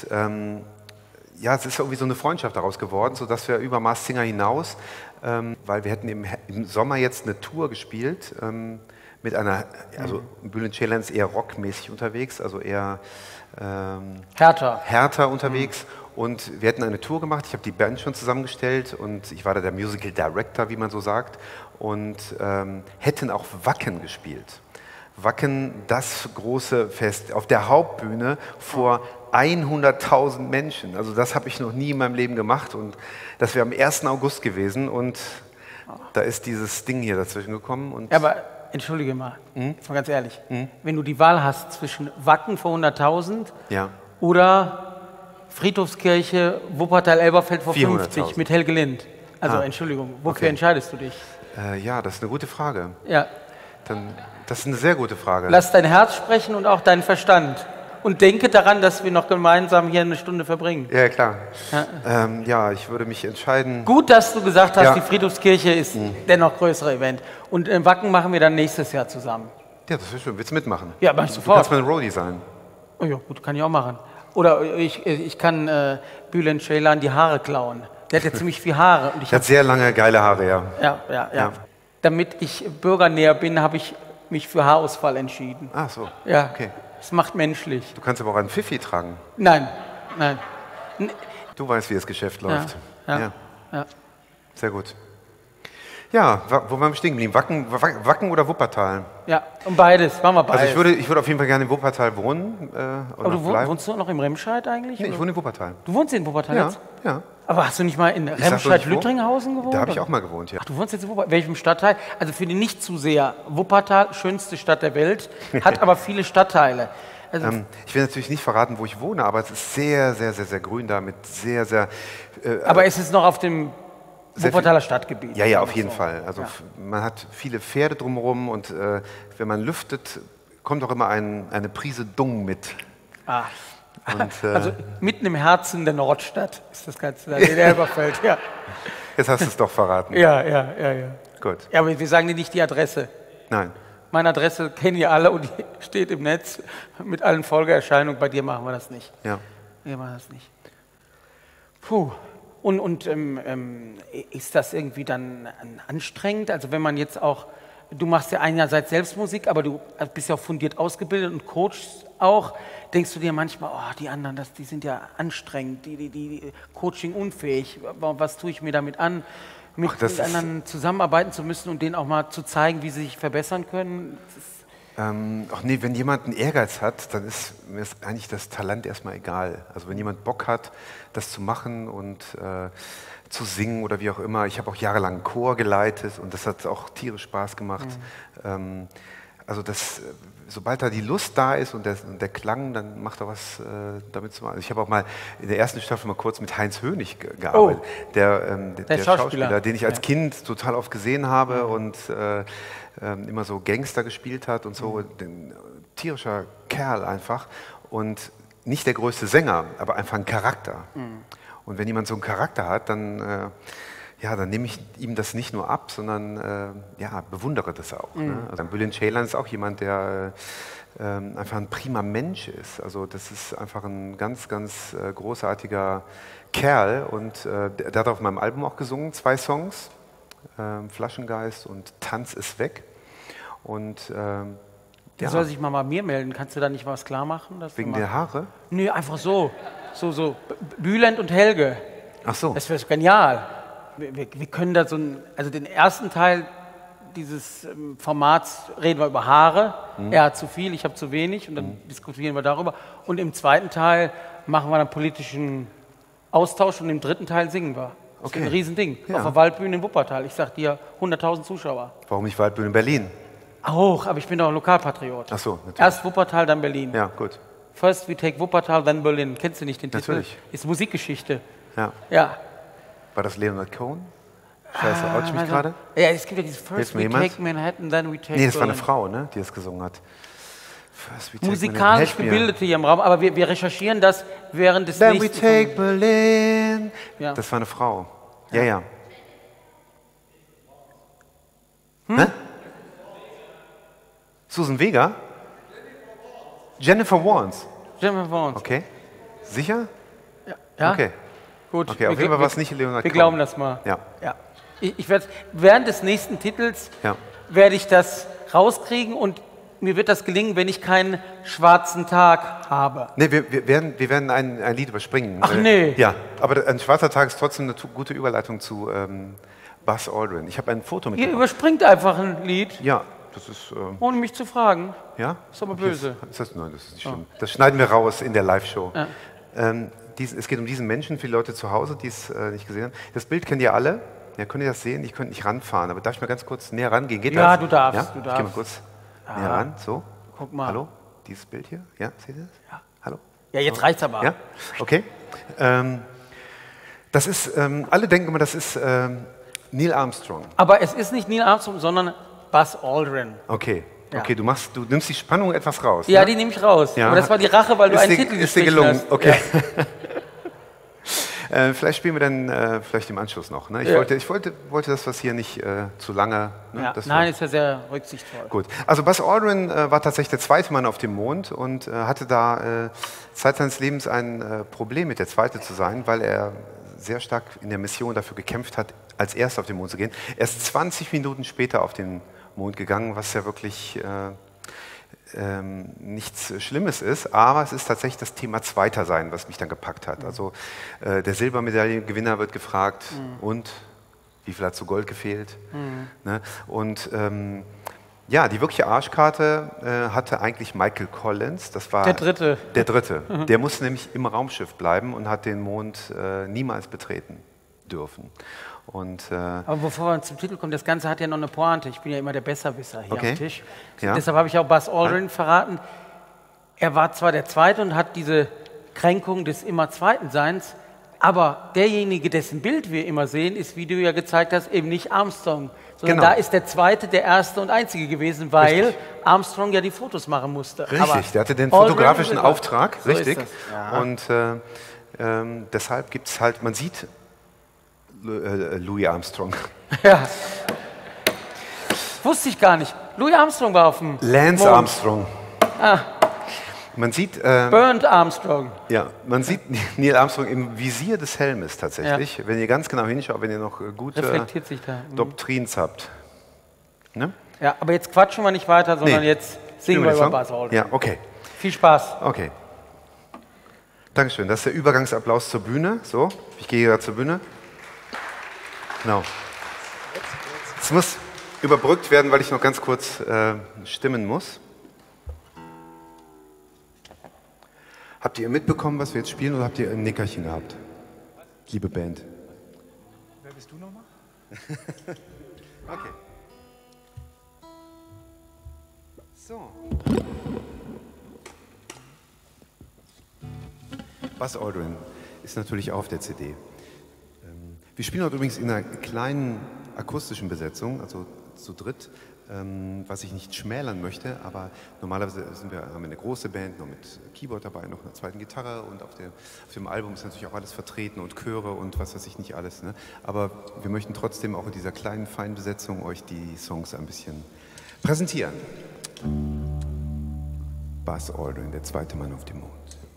es ist irgendwie so eine Freundschaft daraus geworden, sodass wir über Masked Singer hinaus, weil wir hätten im Sommer jetzt eine Tour gespielt mit einer, also Bülent Ceylan ist eher rockmäßig unterwegs, also eher härter unterwegs Und wir hatten eine Tour gemacht, ich habe die Band schon zusammengestellt und ich war da der Musical Director, wie man so sagt, und hätten auch Wacken gespielt. Wacken, das große Fest, auf der Hauptbühne vor 100.000 Menschen. Also das habe ich noch nie in meinem Leben gemacht und das wäre am 1. August gewesen und da ist dieses Ding hier dazwischen gekommen. Und Ja, aber entschuldige mal, mal ganz ehrlich, wenn du die Wahl hast zwischen Wacken vor 100.000 ja, oder Friedhofskirche Wuppertal-Elberfeld vor 50 400.000. mit Helge Lind, also Ah, Entschuldigung, wofür okay. entscheidest du dich? ja, das ist eine gute Frage. Ja, Das ist eine sehr gute Frage. lass dein Herz sprechen und auch deinen Verstand. Und denke daran, dass wir noch gemeinsam hier eine Stunde verbringen. Ja, klar. Ja, ich würde mich entscheiden. Gut, dass du gesagt hast, Ja. die Friedhofskirche ist der noch größere Event. Und in Wacken machen wir dann nächstes Jahr zusammen. Ja, das wäre schön. Willst du mitmachen? Ja, mach ich Du sofort. kannst mein Roadie sein. Oh ja, gut, kann ich auch machen. Oder ich kann Bülent Ceylan die Haare klauen. Der hat ja ziemlich viel Haare. Und ich Der hat sehr lange, geile Haare, ja. ja. Ja. Damit ich bürgernäher bin, habe ich mich für Haarausfall entschieden. Ach so. Ja, Okay. es macht menschlich. Du kannst aber auch einen Pfiffi tragen. Nein. Du weißt, wie das Geschäft läuft. Ja. Sehr gut. Ja, wo waren wir stehen geblieben? Wacken oder Wuppertal? Ja, und beides, machen wir beides. Also ich würde auf jeden Fall gerne in Wuppertal wohnen. Aber du wohnst du noch im Remscheid eigentlich? Nee, ich oder? wohne in Wuppertal. Du wohnst in Wuppertal Ja, jetzt? ja. Aber hast du nicht mal in sag doch nicht, wo. Remscheid-Lüttringhausen gewohnt? Da habe ich oder? auch mal gewohnt, ja. Ach, du wohnst jetzt in Wuppertal. Welchem Stadtteil? Also für die Nicht-Zuseher, Wuppertal, schönste Stadt der Welt, hat aber viele Stadtteile. Also, Ich will natürlich nicht verraten, wo ich wohne, aber es ist sehr, sehr, sehr, sehr grün da mit sehr, sehr... aber es ist noch auf dem Sehr Wuppertaler Stadtgebiet. Ja, ja, auf So. jeden Fall. Also man hat viele Pferde drumherum und wenn man lüftet, kommt auch immer eine Prise Dung mit. Ah. Und, Also mitten im Herzen der Nordstadt ist das Ganze, da in Elberfeld. Ja. jetzt hast du es doch verraten. Ja. Gut. Ja, aber wir sagen dir nicht die Adresse. Nein. Meine Adresse kennen ihr alle und die steht im Netz mit allen Folgeerscheinungen. Bei dir machen wir das nicht. Ja. Wir machen das nicht. Puh. Und ist das irgendwie dann anstrengend? Also wenn man jetzt auch, du machst ja einerseits Selbstmusik, aber du bist ja auch fundiert ausgebildet und coachst auch. Denkst du dir manchmal, oh, die anderen, die sind ja anstrengend, die Coaching unfähig. Was tue ich mir damit an, mit anderen zusammenarbeiten zu müssen und denen auch mal zu zeigen, wie sie sich verbessern können? Ach nee, wenn jemand einen Ehrgeiz hat, dann ist mir eigentlich das Talent erstmal egal. Also wenn jemand Bock hat, das zu machen und zu singen oder wie auch immer. Ich habe auch jahrelang einen Chor geleitet und das hat auch tierisch Spaß gemacht. Also sobald da die Lust da ist und der Klang, dann macht er was damit zu machen. Also ich habe auch mal in der ersten Staffel mal kurz mit Heinz Hönig gearbeitet, der Schauspieler, den ich als Kind total oft gesehen habe und immer so Gangster gespielt hat und so. Ein tierischer Kerl einfach und nicht der größte Sänger, aber einfach ein Charakter. Und wenn jemand so einen Charakter hat, dann nehme ich ihm das nicht nur ab, sondern bewundere das auch. Ne? Also Bülent Ceylan ist auch jemand, der einfach ein prima Mensch ist. Also das ist einfach ein ganz, ganz großartiger Kerl und der hat auf meinem Album auch gesungen, 2 Songs, Flaschengeist und Tanz ist weg. Und Der soll sich mal bei mir melden. Kannst du da nicht was klar machen? Wegen der Haare? Nee, einfach so. So. Bülent und Helge. Ach so. Das wäre genial. Wir können da also den ersten Teil dieses Formats reden wir über Haare. Er hat zu viel, ich habe zu wenig und dann diskutieren wir darüber. Und im zweiten Teil machen wir dann politischen Austausch und im dritten Teil singen wir. Das ist ein Riesending. Ja. Auf der Waldbühne in Wuppertal. Ich sag dir, 100.000 Zuschauer. Warum nicht Waldbühne in Berlin? Auch, aber ich bin doch ein Lokalpatriot. Ach so, natürlich. Erst Wuppertal, dann Berlin. Ja, gut. First we take Wuppertal, then Berlin. Kennst du nicht den Titel? Natürlich. Ist Musikgeschichte. Ja. Ja. War das Leonard Cohen? Scheiße, ouch mich Also, gerade? Ja, es gibt ja dieses First Hilft mir we jemand? take Manhattan, then we take Nee, das war eine Berlin. Frau, ne, die das gesungen hat. First we take Musikalisch Berlin. Helft mir. Gebildete hier im Raum, aber wir recherchieren das während des Then we nächsten... take Berlin. Ja. Das war eine Frau. Ja. Hä? Susan Vega? Jennifer Warnes. Jennifer Warnes. Okay. Sicher? Ja? Okay. Gut. Okay, auf jeden Fall war es nicht Leonard Wir Cohen. glauben das mal. Ja. Ich werde während des nächsten Titels Ja. werde ich das rauskriegen und mir wird das gelingen, wenn ich keinen schwarzen Tag habe. Nee, wir werden ein Lied überspringen. Ach nee. Ja, aber ein schwarzer Tag ist trotzdem eine gute Überleitung zu Buzz Aldrin. Ich habe ein Foto mit. Ihr überspringt einfach ein Lied, Ja, das ist. ohne mich zu fragen. Ja? Ist aber böse. Nein, das ist nicht schlimm. Das schneiden wir raus in der Live-Show. Ja. Es geht um diesen Menschen, für die Leute zu Hause, die es nicht gesehen haben. Das Bild kennt ihr alle. Ja, könnt ihr das sehen? Ich könnte nicht ranfahren, aber darf ich mal ganz kurz näher rangehen? Geht Ja, das? du darfst, Ja? du Ich darfst. gehe mal kurz näher ran. So. Guck mal. Hallo? Dieses Bild hier? Ja, seht ihr das? Ja. Hallo? Ja, jetzt reicht's aber. Ja? Okay. Das ist, alle denken immer, das ist Neil Armstrong. Aber es ist nicht Neil Armstrong, sondern Buzz Aldrin. Okay. Ja. Okay, du nimmst die Spannung etwas raus. Ja, ne? die nehme ich raus. Ja. Aber das war die Rache, weil du einen Titel Ist dir gestrichen gelungen? hast. Okay. Ja. Vielleicht spielen wir dann vielleicht im Anschluss noch. Ne? Ich Ja. wollte das, was hier nicht zu lange. Ne? Ja. Das Nein, ist ja sehr rücksichtsvoll. Gut. Also Buzz Aldrin war tatsächlich der zweite Mann auf dem Mond und hatte da Zeit seines Lebens ein Problem mit, der Zweite zu sein, weil er sehr stark in der Mission dafür gekämpft hat, als Erster auf den Mond zu gehen. Er ist 20 Minuten später auf den Mond gegangen, was ja wirklich nichts Schlimmes ist, aber es ist tatsächlich das Thema Zweiter sein, was mich dann gepackt hat. Also der Silbermedaillengewinner wird gefragt, und wie viel hat zu Gold gefehlt? Ne? Und ja, die wirkliche Arschkarte hatte eigentlich Michael Collins. Das war Der Dritte. Der Dritte. Der musste nämlich im Raumschiff bleiben und hat den Mond niemals betreten dürfen. Und, Aber bevor wir zum Titel kommen, das Ganze hat ja noch eine Pointe. Ich bin ja immer der Besserwisser hier Okay. am Tisch. Ja. Deshalb habe ich auch Buzz Aldrin verraten. Er war zwar der Zweite und hat diese Kränkung des immer Zweitenseins, aber derjenige, dessen Bild wir immer sehen, ist, wie du ja gezeigt hast, eben nicht Armstrong, sondern Genau. da ist der Zweite der Erste und Einzige gewesen, weil Richtig. Armstrong ja die Fotos machen musste. Richtig, Aber der hatte den Aldrin fotografischen ist- Auftrag, So ist richtig. das, ja. Und deshalb gibt es halt, man sieht Louis Armstrong. Ja. Wusste ich gar nicht. Louis Armstrong war auf dem Lance Mond. Armstrong. Man sieht, Bernd Armstrong. ja, man sieht Neil Armstrong im Visier des Helmes tatsächlich. Wenn ihr ganz genau hinschaut, wenn ihr noch gute Reflektiert sich da. Doktrins habt. Ne? Ja, aber jetzt quatschen wir nicht weiter, sondern Nee. jetzt singen wir den über Song? Buzz Aldrin. Ja, okay. Viel Spaß. Okay. Dankeschön. Das ist der Übergangsapplaus zur Bühne. So, ich gehe gerade zur Bühne. Genau. Es muss überbrückt werden, weil ich noch ganz kurz stimmen muss. Habt ihr mitbekommen, was wir jetzt spielen, oder habt ihr ein Nickerchen gehabt? Liebe Band. Wer bist du nochmal? Okay. So. Buzz Aldrin ist natürlich auch auf der CD. Wir spielen heute übrigens in einer kleinen akustischen Besetzung, also zu dritt, was ich nicht schmälern möchte, aber normalerweise haben wir eine große Band, noch mit Keyboard dabei, noch einer zweiten Gitarre, und auf dem Album ist natürlich auch alles vertreten und Chöre und was weiß ich nicht alles. Ne? Aber wir möchten trotzdem auch in dieser kleinen, feinen Besetzung euch die Songs ein bisschen präsentieren. Buzz Aldrin, der zweite Mann auf dem Mond.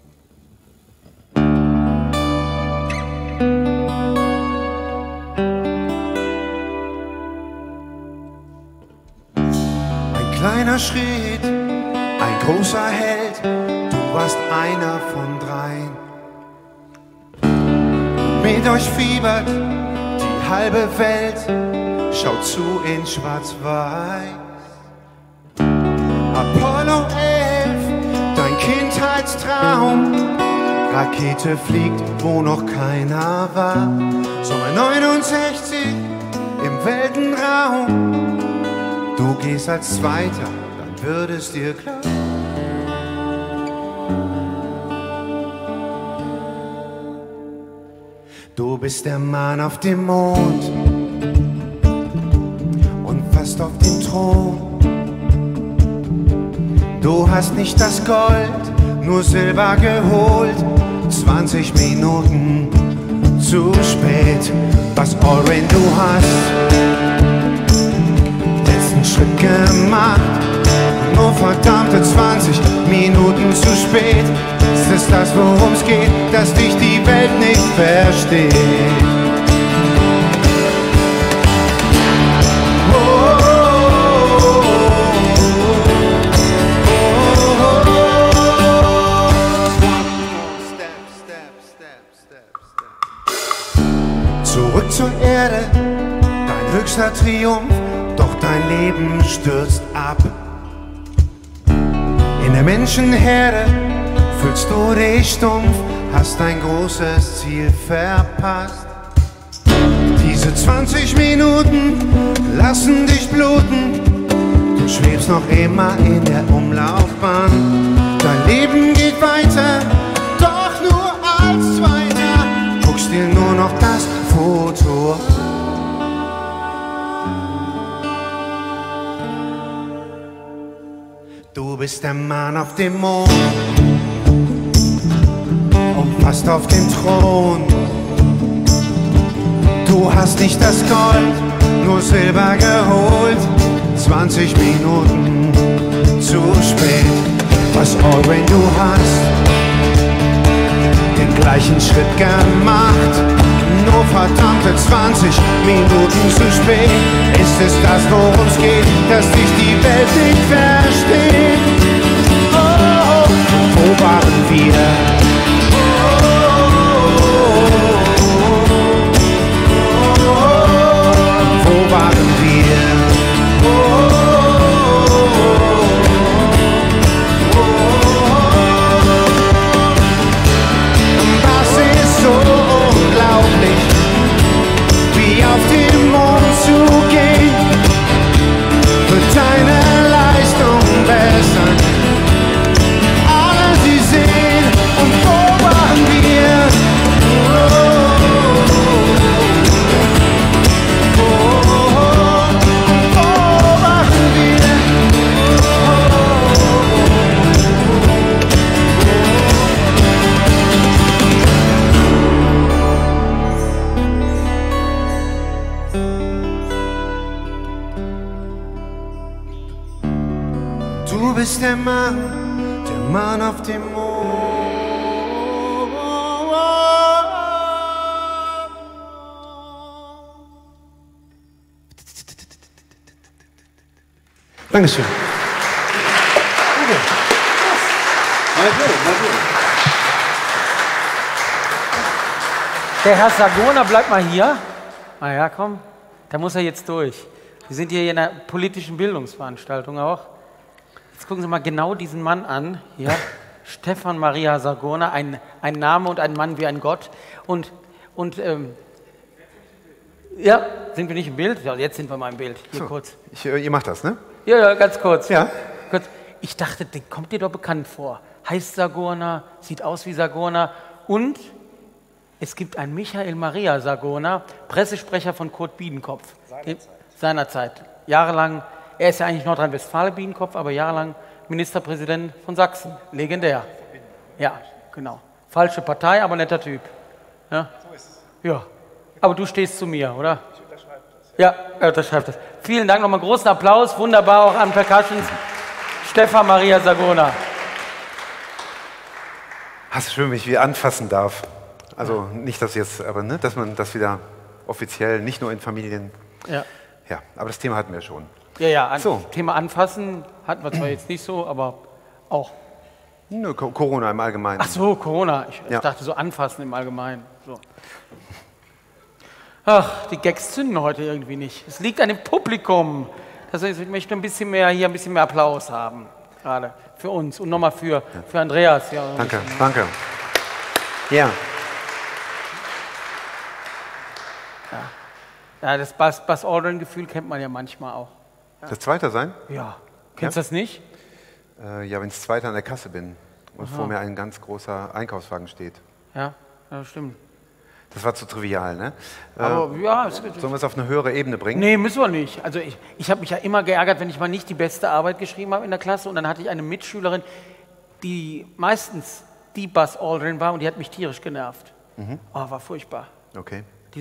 Kleiner Schritt, ein großer Held, du warst einer von dreien. Mit euch fiebert die halbe Welt, schaut zu in Schwarz-Weiß. Apollo 11, dein Kindheitstraum, Rakete fliegt, wo noch keiner war. Sommer 69 im Weltenraum. Du gehst als Zweiter, dann würde es dir klar. Du bist der Mann auf dem Mond und fast auf dem Thron. Du hast nicht das Gold, nur Silber geholt. 20 Minuten zu spät. Buzz Aldrin, du hast Schritt gemacht, nur verdammte 20 Minuten zu spät. Ist es das, worum es geht, dass dich die Welt nicht versteht? Zurück zur Erde, dein höchster Triumph, doch dein Leben stürzt ab. In der Menschenherde fühlst du dich stumpf, hast ein großes Ziel verpasst. Diese 20 Minuten lassen dich bluten, du schwebst noch immer in der Umlaufbahn. Dein Leben geht weiter, doch nur als Zweiter, guckst dir nur noch das Foto. Du bist der Mann auf dem Mond und fast auf dem Thron. Du hast nicht das Gold, nur Silber geholt. 20 Minuten zu spät. Was Allrain du hast, den gleichen Schritt gemacht. Nur verdammte 20 Minuten zu spät. Ist es das, worum es geht, dass dich die Welt nicht versteht? Oh, wo waren wir? Wo waren wir? Das ist so unglaublich, wie auf den Mond zu gehen, wird deine Leistung besser. Alle sie sehen, und wo waren wir? Du bist der Mann auf dem Mond. Dankeschön. Der Herr Sagona bleibt mal hier. Na ja, komm, da muss er jetzt durch. Wir sind hier in einer politischen Bildungsveranstaltung auch. Jetzt gucken Sie mal genau diesen Mann an. Hier, Stefan Maria Sagona, ein Name und ein Mann wie ein Gott. Ja, sind wir nicht im Bild? Ja, jetzt sind wir mal im Bild. Hier So, kurz. ihr macht das, ne? Ja, ganz kurz. Ja. Kurz. Ich dachte, der kommt dir doch bekannt vor. Heißt Sagona, sieht aus wie Sagona. Und es gibt einen Michael Maria Sagona, Pressesprecher von Kurt Biedenkopf. Seinerzeit. Jahrelang, er ist ja eigentlich Nordrhein-Westfalen Biedenkopf, aber jahrelang Ministerpräsident von Sachsen. Legendär. Ja, genau. Falsche Partei, aber netter Typ. Ja? So ist es. Ja. Aber du stehst zu mir, oder? Ich unterschreibe das. Ja, er unterschreibt das. Vielen Dank, nochmal großen Applaus. Wunderbar auch an Percussions. Stefan Maria Sagona. Hast du schön, wenn ich wieder anfassen darf. Also nicht, dass jetzt, aber ne, dass man das wieder offiziell, nicht nur in Familien. Ja. Ja, aber das Thema hatten wir schon. Ja, So. Thema Anfassen hatten wir zwar jetzt nicht so, aber auch. Nö, Corona im Allgemeinen. Ach so, Corona. Ich Ja. dachte so Anfassen im Allgemeinen. So. Ach, die Gags zünden heute irgendwie nicht. Es liegt an dem Publikum. Das heißt, ich möchte ein bisschen mehr Applaus haben. Gerade für uns und nochmal für Andreas. Ja, Danke, danke. Ja. Ja, das Buzz Aldrin-Gefühl kennt man ja manchmal auch. Das Zweite sein? Ja. Kennst du das nicht? Ja, wenn ich Zweiter an der Kasse bin und vor mir ein ganz großer Einkaufswagen steht. Ja, stimmt. Das war zu trivial, ne? Aber ja, Sollen wir es auf eine höhere Ebene bringen? nee, müssen wir nicht. Also ich habe mich ja immer geärgert, wenn ich mal nicht die beste Arbeit geschrieben habe in der Klasse und dann hatte ich eine Mitschülerin, die meistens die Buzz Aldrin war und die hat mich tierisch genervt. Oh, war furchtbar. Okay.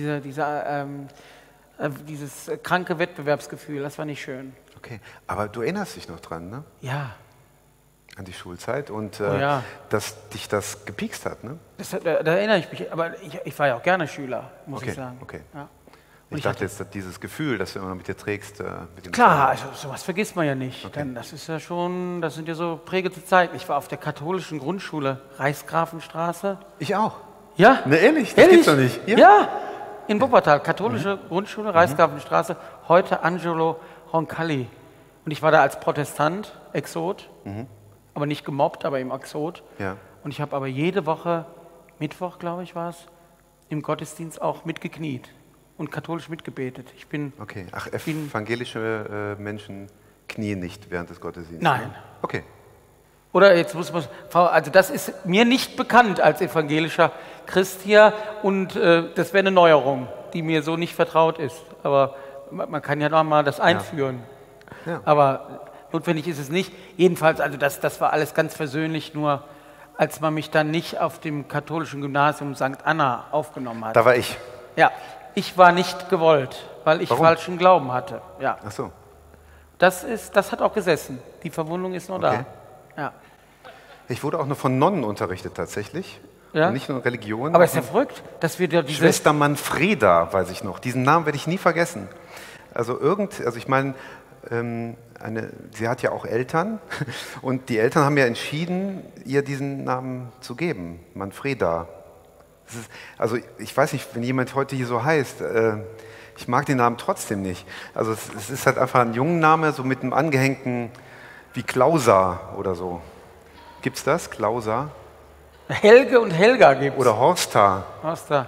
Dieses kranke Wettbewerbsgefühl, das war nicht schön. Okay. Aber du erinnerst dich noch dran, ne? Ja, An die Schulzeit und ja. dass dich das gepiekst hat, ne? da erinnere ich mich. Aber ich war ja auch gerne Schüler, muss Okay, ich sagen. okay. Ja. Ich dachte jetzt, dass dieses Gefühl, das du immer mit dir trägst, mit dem Klar, also sowas vergisst man ja nicht. Okay. Denn das ist ja schon, das sind ja so prägende Zeiten. Ich war auf der katholischen Grundschule, Reichsgrafenstraße. Ich auch. Ja? Ne, ehrlich? Das gibt's doch nicht. Ja. in Wuppertal, katholische Grundschule, Reichsgrafenstraße, heute Angelo Roncalli. Und ich war da als Protestant, Exot, aber nicht gemobbt, aber im Exot. Ja. Und ich habe aber jede Woche, Mittwoch, glaube ich, war es, im Gottesdienst auch mitgekniet und katholisch mitgebetet. Ich bin. Okay, ach, evangelische Menschen knien nicht während des Gottesdienstes? Nein. Okay. Oder jetzt muss man, also das ist mir nicht bekannt als evangelischer Christ hier und das wäre eine Neuerung, die mir so nicht vertraut ist. Aber man kann ja noch mal das einführen. Ja. Aber notwendig ist es nicht. Jedenfalls, also das war alles ganz versöhnlich, nur als man mich dann nicht auf dem katholischen Gymnasium St. Anna aufgenommen hat. Da war ich. Ja, ich war nicht gewollt, weil ich falschen Glauben hatte. Ja. Ach so. Das hat auch gesessen. Die Verwundung ist noch Okay. da. Ja. Ich wurde auch nur von Nonnen unterrichtet tatsächlich. Ja? Und nicht nur in Religion. Aber es ist ja verrückt, dass wir da diese... Schwester Manfreda, weiß ich noch. Diesen Namen werde ich nie vergessen. Also ich meine, sie hat ja auch Eltern und die Eltern haben ja entschieden, ihr diesen Namen zu geben, Manfreda. Also ich weiß nicht, wenn jemand heute hier so heißt, ich mag den Namen trotzdem nicht. Also es ist halt einfach ein Jungenname, so mit einem angehängten, wie Klausa oder so. Gibt's das, Klausa? Helge und Helga gibt es. Oder Horsta. Horsta.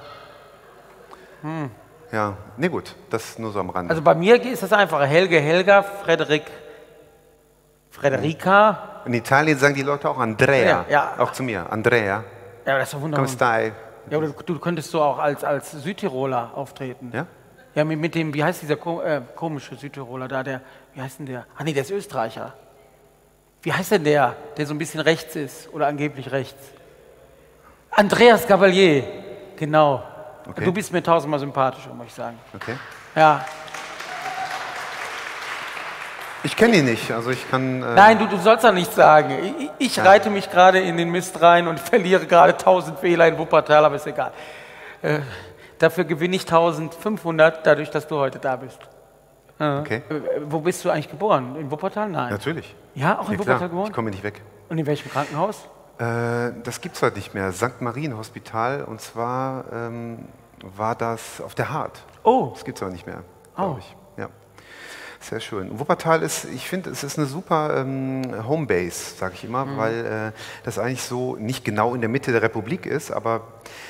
Ja, nee gut, das nur so am Rande. Also bei mir ist das einfacher. Helge, Helga, Frederica. In Italien sagen die Leute auch Andrea. Ja. Auch zu mir, Andrea. Ja, das ist doch Come wunderbar. stai? Ja, oder du könntest so auch als Südtiroler auftreten. Ja? Ja, mit dem, wie heißt dieser komische Südtiroler da, wie heißt denn der? Ach nee, der ist Österreicher. Wie heißt denn der so ein bisschen rechts ist oder angeblich rechts? Andreas Gabalier, genau. Okay. Du bist mir tausendmal sympathischer, muss ich sagen. Okay. Ja. Ich kenne ihn nicht, also ich kann... Nein, du sollst doch nichts sagen. Ich reite mich gerade in den Mist rein und verliere gerade 1000 Wähler in Wuppertal, aber ist egal. Dafür gewinne ich 1500, dadurch, dass du heute da bist. Okay. Wo bist du eigentlich geboren? In Wuppertal? Nein. Natürlich. Ja, auch in Ja, Wuppertal klar. geboren? Ich komme nicht weg. Und in welchem Krankenhaus? Das gibt es heute nicht mehr. St. Marienhospital, und zwar war das auf der Hart. Oh. Das gibt es aber nicht mehr, glaube ich. Ja. Sehr schön. Und Wuppertal ist, ich finde, es ist eine super Homebase, sage ich immer, weil das eigentlich so nicht genau in der Mitte der Republik ist, aber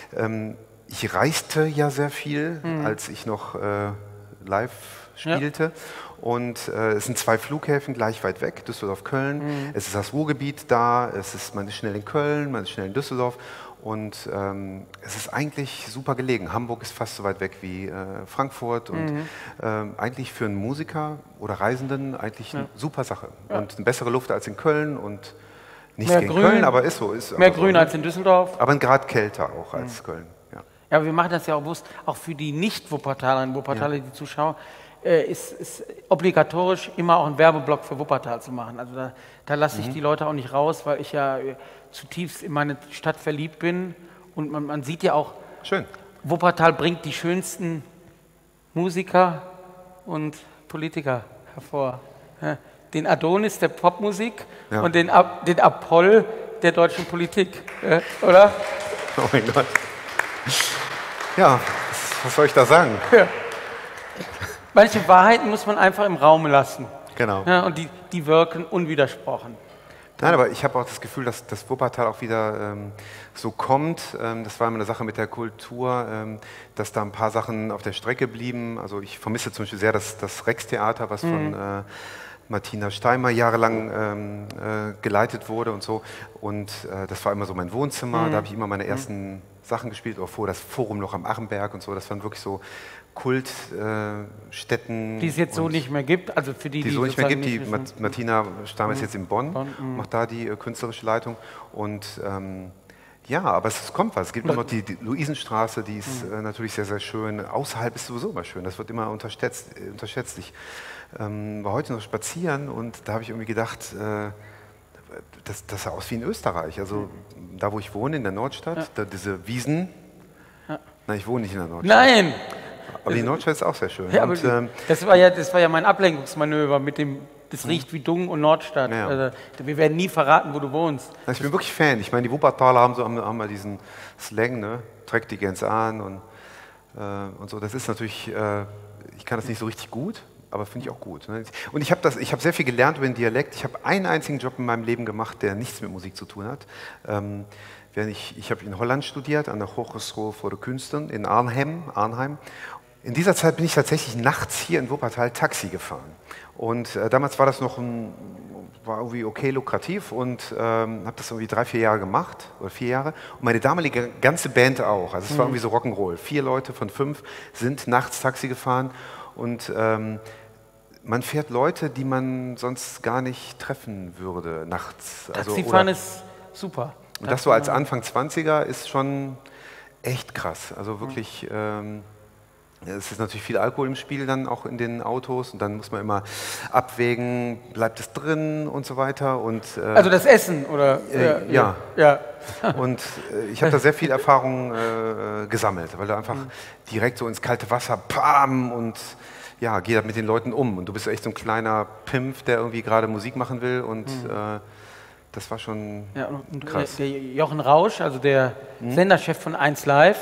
ich reiste ja sehr viel, als ich noch live spielte. Ja. Und es sind 2 Flughäfen gleich weit weg, Düsseldorf-Köln. Es ist das Ruhrgebiet da, man ist schnell in Köln, man ist schnell in Düsseldorf. Und es ist eigentlich super gelegen. Hamburg ist fast so weit weg wie Frankfurt. Und eigentlich für einen Musiker oder Reisenden eigentlich eine super Sache. Ja. Und eine bessere Luft als in Köln und nichts mehr gegen Grün, Köln, aber ist so. Mehr Grün als in Düsseldorf. Aber ein Grad kälter auch als Köln. Ja. Ja, aber wir machen das ja auch bewusst, auch für die Nicht-Wuppertaler, die Zuschauer, ist obligatorisch immer auch einen Werbeblock für Wuppertal zu machen. Also da lasse ich die Leute auch nicht raus, weil ich ja zutiefst in meine Stadt verliebt bin. Und man sieht ja auch, schön. Wuppertal bringt die schönsten Musiker und Politiker hervor. Ja, den Adonis der Popmusik und den Apoll der deutschen Politik. Oder? Oh mein Gott. Ja, was soll ich da sagen? Ja. Manche Wahrheiten muss man einfach im Raum lassen. Genau. Ja, und die wirken unwidersprochen. Nein, aber ich habe auch das Gefühl, dass das Wuppertal auch wieder so kommt. Das war immer eine Sache mit der Kultur, dass da ein paar Sachen auf der Strecke blieben. Also ich vermisse zum Beispiel sehr das Rex-Theater, was von Martina Steimer jahrelang geleitet wurde und so. Und das war immer so mein Wohnzimmer. Da habe ich immer meine ersten Sachen gespielt, auch vor das Forum noch am Achenberg und so. Das waren wirklich so Kultstätten. Die es jetzt so nicht mehr gibt, also für die so nicht mehr gibt. Die wissen. Martina Steimer ist jetzt in Bonn, macht da die künstlerische Leitung. Und ja, aber es kommt was. Es gibt immer noch die Luisenstraße, die ist natürlich sehr, sehr schön. Außerhalb ist sowieso immer schön, das wird immer unterschätzt. Ich war heute noch spazieren und da habe ich irgendwie gedacht, das sah aus wie in Österreich. Also da, wo ich wohne, in der Nordstadt, da diese Wiesen. Nein, ich wohne nicht in der Nordstadt. Nein! Aber die Nordstadt ist auch sehr schön. Ja, und, das war ja mein Ablenkungsmanöver mit dem, das riecht wie Dung und Nordstadt. Ja. Also, wir werden nie verraten, wo du wohnst. Ich bin wirklich Fan. Ich meine, die Wuppertaler haben mal diesen Slang, ne? Trägt die Gens an und und so. Das ist natürlich, ich kann das nicht so richtig gut, aber finde ich auch gut. Ne? Und ich habe sehr viel gelernt über den Dialekt. Ich habe einen einzigen Job in meinem Leben gemacht, der nichts mit Musik zu tun hat. Ich habe in Holland studiert, an der Hogeschool voor de Kunsten in Arnhem. In dieser Zeit bin ich tatsächlich nachts hier in Wuppertal Taxi gefahren. Und damals war das noch war irgendwie okay lukrativ und habe das irgendwie 3, 4 Jahre gemacht oder 4 Jahre. Und meine damalige ganze Band auch. Also es war irgendwie so Rock'n'Roll. 4 Leute von 5 sind nachts Taxi gefahren und man fährt Leute, die man sonst gar nicht treffen würde nachts. Taxifahren ist super. Und das so als Anfang 20er ist schon echt krass. Also wirklich, es ist natürlich viel Alkohol im Spiel dann auch in den Autos und dann muss man immer abwägen, bleibt es drin und so weiter. Und, also das Essen, oder? Ja. Ja. Und ich habe da sehr viel Erfahrung gesammelt, weil du einfach direkt so ins kalte Wasser, bam, und ja, geh da mit den Leuten um. Und du bist echt so ein kleiner Pimpf, der irgendwie gerade Musik machen will und das war schon krass. Der Jochen Rausch, also der Senderchef von 1 Live,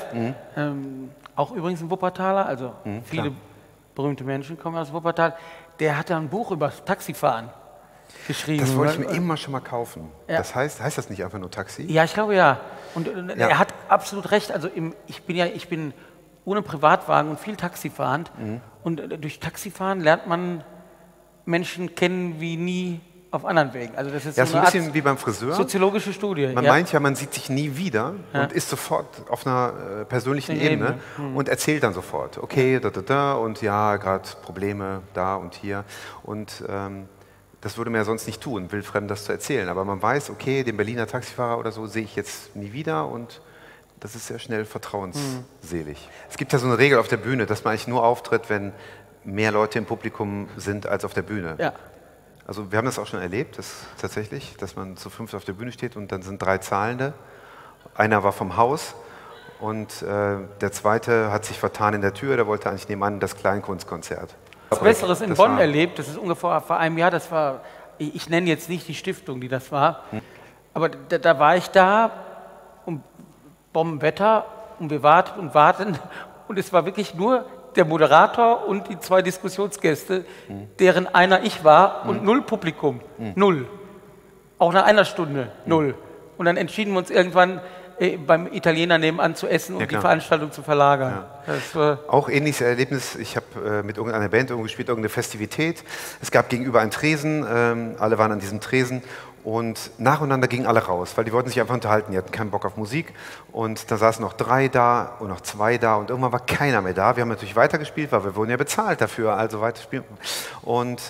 auch übrigens ein Wuppertaler, also viele berühmte Menschen kommen aus Wuppertal, der hat da ein Buch über das Taxifahren geschrieben. Das wollte ich mir immer schon mal kaufen. Ja. Das heißt das nicht einfach nur Taxi? Ja, ich glaube ja. Und er hat absolut recht. Also ich bin ohne Privatwagen und viel Taxifahrend. Und durch Taxifahren lernt man Menschen kennen wie nie auf anderen Wegen. Also das ist Ja, so so ein eine bisschen wie beim Friseur. soziologische Studie. Man meint ja, man sieht sich nie wieder und ist sofort auf einer persönlichen Ebene und erzählt dann sofort, okay, und ja, gerade Probleme da und hier. Und das würde man ja sonst nicht tun, wildfremd das zu erzählen. Aber man weiß, okay, den Berliner Taxifahrer oder so sehe ich jetzt nie wieder und das ist sehr schnell vertrauensselig. Es gibt ja so eine Regel auf der Bühne, dass man eigentlich nur auftritt, wenn mehr Leute im Publikum sind als auf der Bühne. Ja. Also wir haben das auch schon erlebt, tatsächlich, dass man zu 5 auf der Bühne steht und dann sind 3 Zahlende. Einer war vom Haus und der zweite hat sich vertan in der Tür, der wollte eigentlich nebenan das Kleinkunstkonzert. Was Besseres in Bonn erlebt, das ist ungefähr vor einem Jahr, das war, ich nenne jetzt nicht die Stiftung, die das war, aber da war ich da, um Bombenwetter, und wir warten und es war wirklich nur der Moderator und die 2 Diskussionsgäste, deren einer ich war und 0 Publikum, 0. Auch nach einer Stunde, 0. Und dann entschieden wir uns irgendwann beim Italiener nebenan zu essen und die Veranstaltung zu verlagern. Ja. Das war auch ähnliches Erlebnis, ich habe mit irgendeiner Band gespielt, irgendeine Festivität. Es gab gegenüber einen Tresen, alle waren an diesem Tresen und nacheinander gingen alle raus, weil die wollten sich einfach unterhalten, die hatten keinen Bock auf Musik und da saßen noch 3 da und noch 2 da und irgendwann war keiner mehr da. Wir haben natürlich weitergespielt, weil wir wurden ja bezahlt dafür, also weiterspielen. Und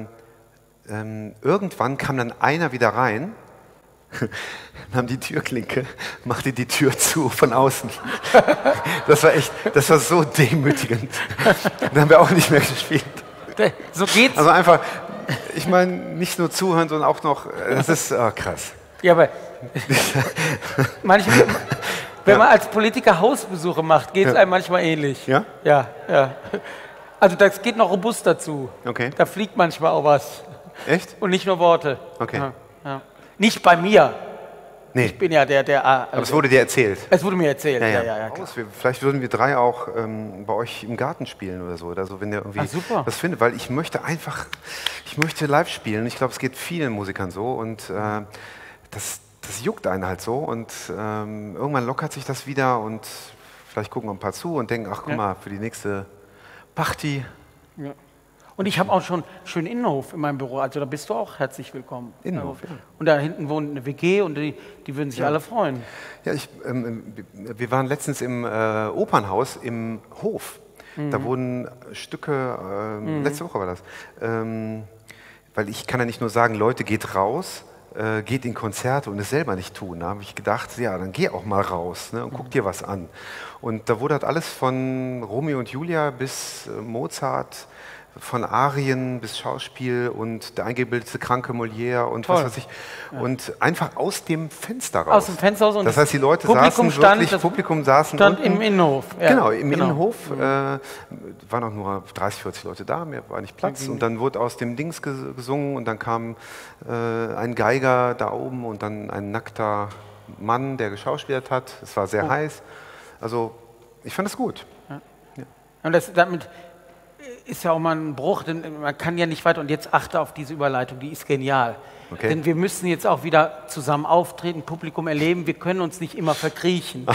irgendwann kam dann einer wieder rein, nahm die Türklinke, machte die Tür zu von außen. Das war so demütigend. Dann haben wir auch nicht mehr gespielt. So geht's. Also einfach, ich meine, nicht nur zuhören, sondern auch noch, das ist krass. Ja, aber manchmal, wenn man als Politiker Hausbesuche macht, geht es einem manchmal ähnlich. Ja? Ja. Also das geht noch robust dazu. Okay. Da fliegt manchmal auch was. Echt? Und nicht nur Worte. Okay. Ja. Nicht bei mir. Nee. Ich bin ja der Aber es wurde dir erzählt. Es wurde mir erzählt. Ja, klar. Vielleicht würden wir 3 auch bei euch im Garten spielen oder so, wenn ihr irgendwie was findet, weil ich möchte live spielen. Ich glaube, es geht vielen Musikern so und das juckt einen halt so und irgendwann lockert sich das wieder und vielleicht gucken ein paar zu und denken, ach guck mal, für die nächste Party. Ja. Und ich habe auch schon schön Innenhof in meinem Büro, also da bist du auch herzlich willkommen. Innenhof, ja. Und da hinten wohnt eine WG und die würden sich alle freuen. Ja, wir waren letztens im Opernhaus im Hof. Da wurden Stücke, letzte Woche war das, weil ich kann ja nicht nur sagen, Leute, geht raus, geht in Konzerte und es selber nicht tun. Da habe ich gedacht, ja, dann geh auch mal raus, ne, und guck dir was an. Und da wurde halt alles von Romeo und Julia bis Mozart, von Arien bis Schauspiel und der eingebildete kranke Molière und was weiß ich. Ja. Und einfach aus dem Fenster raus. Aus dem Fenster raus. Und das heißt, die Leute Publikum saßen stand im Innenhof. Ja. Genau, im Innenhof waren auch nur 30, 40 Leute da, mehr war nicht Platz. Und dann wurde aus dem Dings gesungen und dann kam ein Geiger da oben und dann ein nackter Mann, der geschauspielert hat. Es war sehr heiß. Also ich fand es gut. Und damit ist ja auch mal ein Bruch, denn man kann ja nicht weiter. Und jetzt achte auf diese Überleitung, die ist genial. Okay. Denn wir müssen jetzt auch wieder zusammen auftreten, Publikum erleben. Wir können uns nicht immer verkriechen.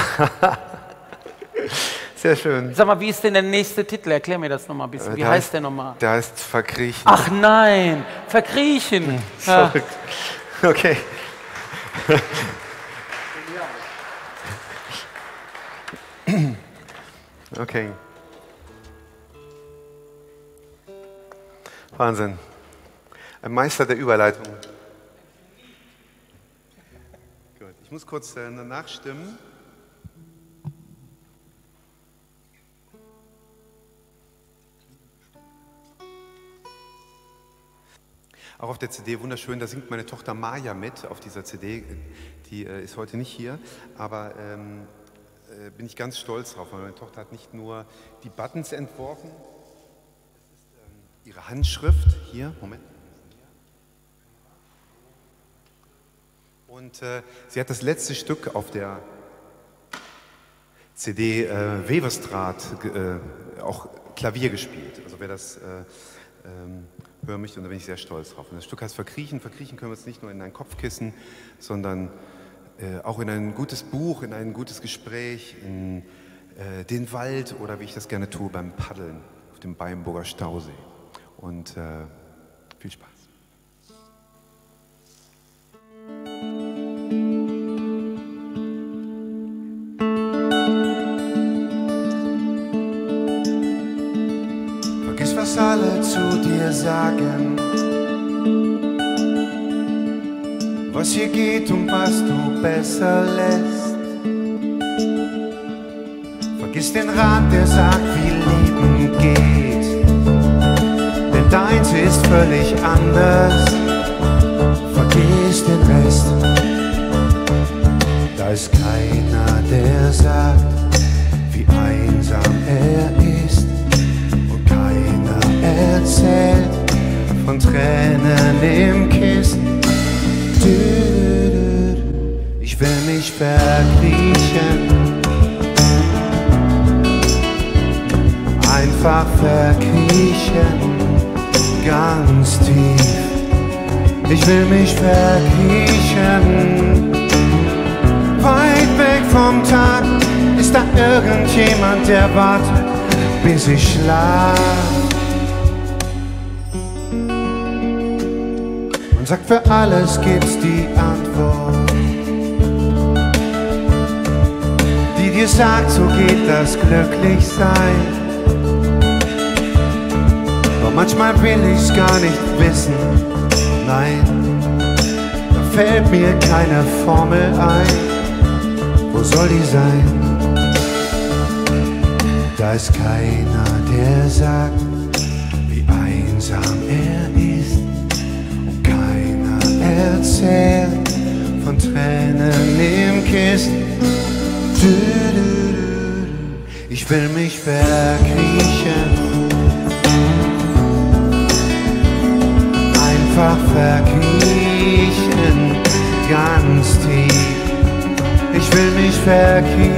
Sehr schön. Sag mal, wie ist denn der nächste Titel? Erklär mir das nochmal ein bisschen. Wie heißt der nochmal? Der heißt Verkriechen. Ach nein, Verkriechen. Ja. Verrückt. Okay. Okay. Wahnsinn. Ein Meister der Überleitung. Gut. Ich muss kurz nachstimmen. Auch auf der CD wunderschön, da singt meine Tochter Maja mit auf dieser CD. Die ist heute nicht hier, aber bin ich ganz stolz drauf, weil meine Tochter hat nicht nur die Buttons entworfen, das ist ihre Handschrift hier, Moment. Und sie hat das letzte Stück auf der CD Weverstraat auch Klavier gespielt. Also wer das hören möchte, und da bin ich sehr stolz drauf. Und das Stück heißt Verkriechen. Verkriechen können wir uns nicht nur in ein Kopfkissen, sondern auch in ein gutes Buch, in ein gutes Gespräch, in den Wald oder wie ich das gerne tue, beim Paddeln auf dem Beimburger Stausee. Und viel Spaß. Vergiss, was alle zu dir sagen, was hier geht und was du besser lässt. Vergiss den Rat, der sagt, wie Leben geht, denn deins ist völlig anders. Vergiss den Rest, da ist keiner, der sagt, wie einsam er ist, und keiner erzählt von Tränen im Kissen. Ich will mich verkriechen, einfach verkriechen, ganz tief. Ich will mich verkriechen, weit weg vom Tag. Ist da irgendjemand, der wartet, bis ich schlaf? Und sagt, für alles gibt's die Antwort, die dir sagt, so geht das Glücklichsein. Doch manchmal will ich's gar nicht wissen, nein, da fällt mir keine Formel ein. Wo soll die sein? Da ist keiner, der sagt, wie einsam er ist, und keiner erzählt von Tränen im Kissen. Ich will mich verkriechen, einfach verkriechen, ganz tief. Ich will mich verkriechen,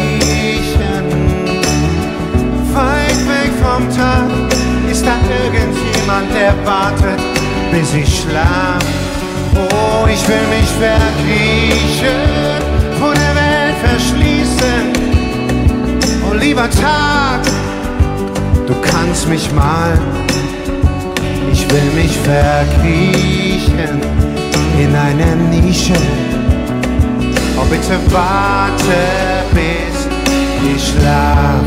weit weg vom Tag. Ist da irgendjemand, der wartet, bis ich schlaf? Oh, ich will mich verkriechen, vor der Welt verschließen. Oh, lieber Tag, du kannst mich mal. Ich will mich verkriechen in eine Nische. Oh, bitte warte, bis ich schlaf.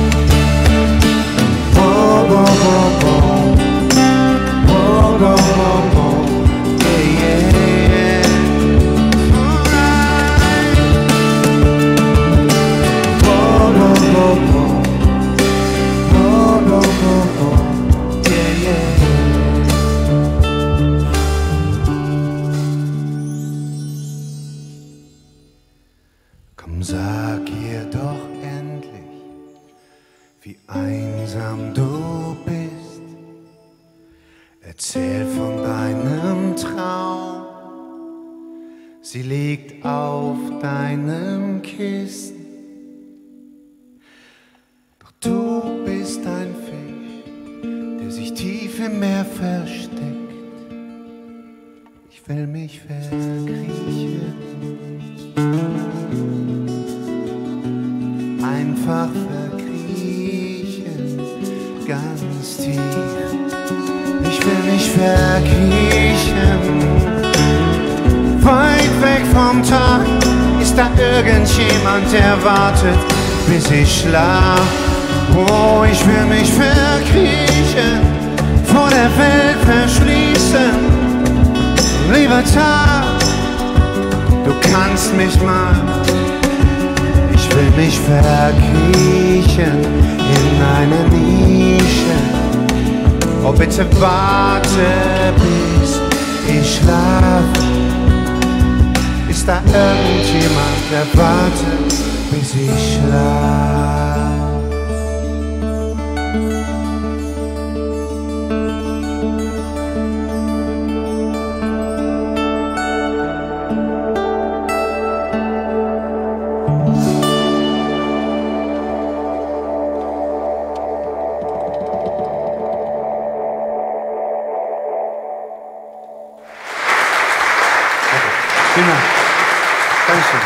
Oh, oh, oh, oh. Oh, oh, oh, oh. Yeah, yeah. Oh, oh, oh, oh. Oh, oh, oh, oh. Yeah, yeah. Komm, sag ihr doch endlich, wie einsam du bist. Erzähl von deinem Traum, sie liegt auf deinem Kissen. Doch du bist im Meer versteckt. Ich will mich verkriechen. Einfach verkriechen, ganz tief. Ich will mich verkriechen. Weit weg vom Tag ist da irgendjemand, der wartet, bis ich schlaf. Oh, ich will mich verkriechen, vor der Welt verschließen. Lieber Tag, du kannst mich mal. Ich will mich verkriechen in eine Nische. Oh, bitte warte, bis ich schlaf. Ist da irgendjemand, der wartet, bis ich schlaf? Vielen Dank. Dankeschön.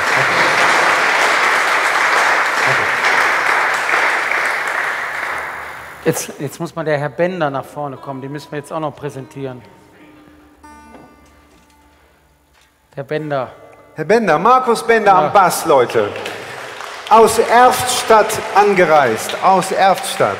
Jetzt muss mal der Herr Bender nach vorne kommen, den müssen wir jetzt auch noch präsentieren. Der Bender. Herr Bender, Markus Bender am Bass, Leute. Aus Erftstadt angereist, aus Erftstadt.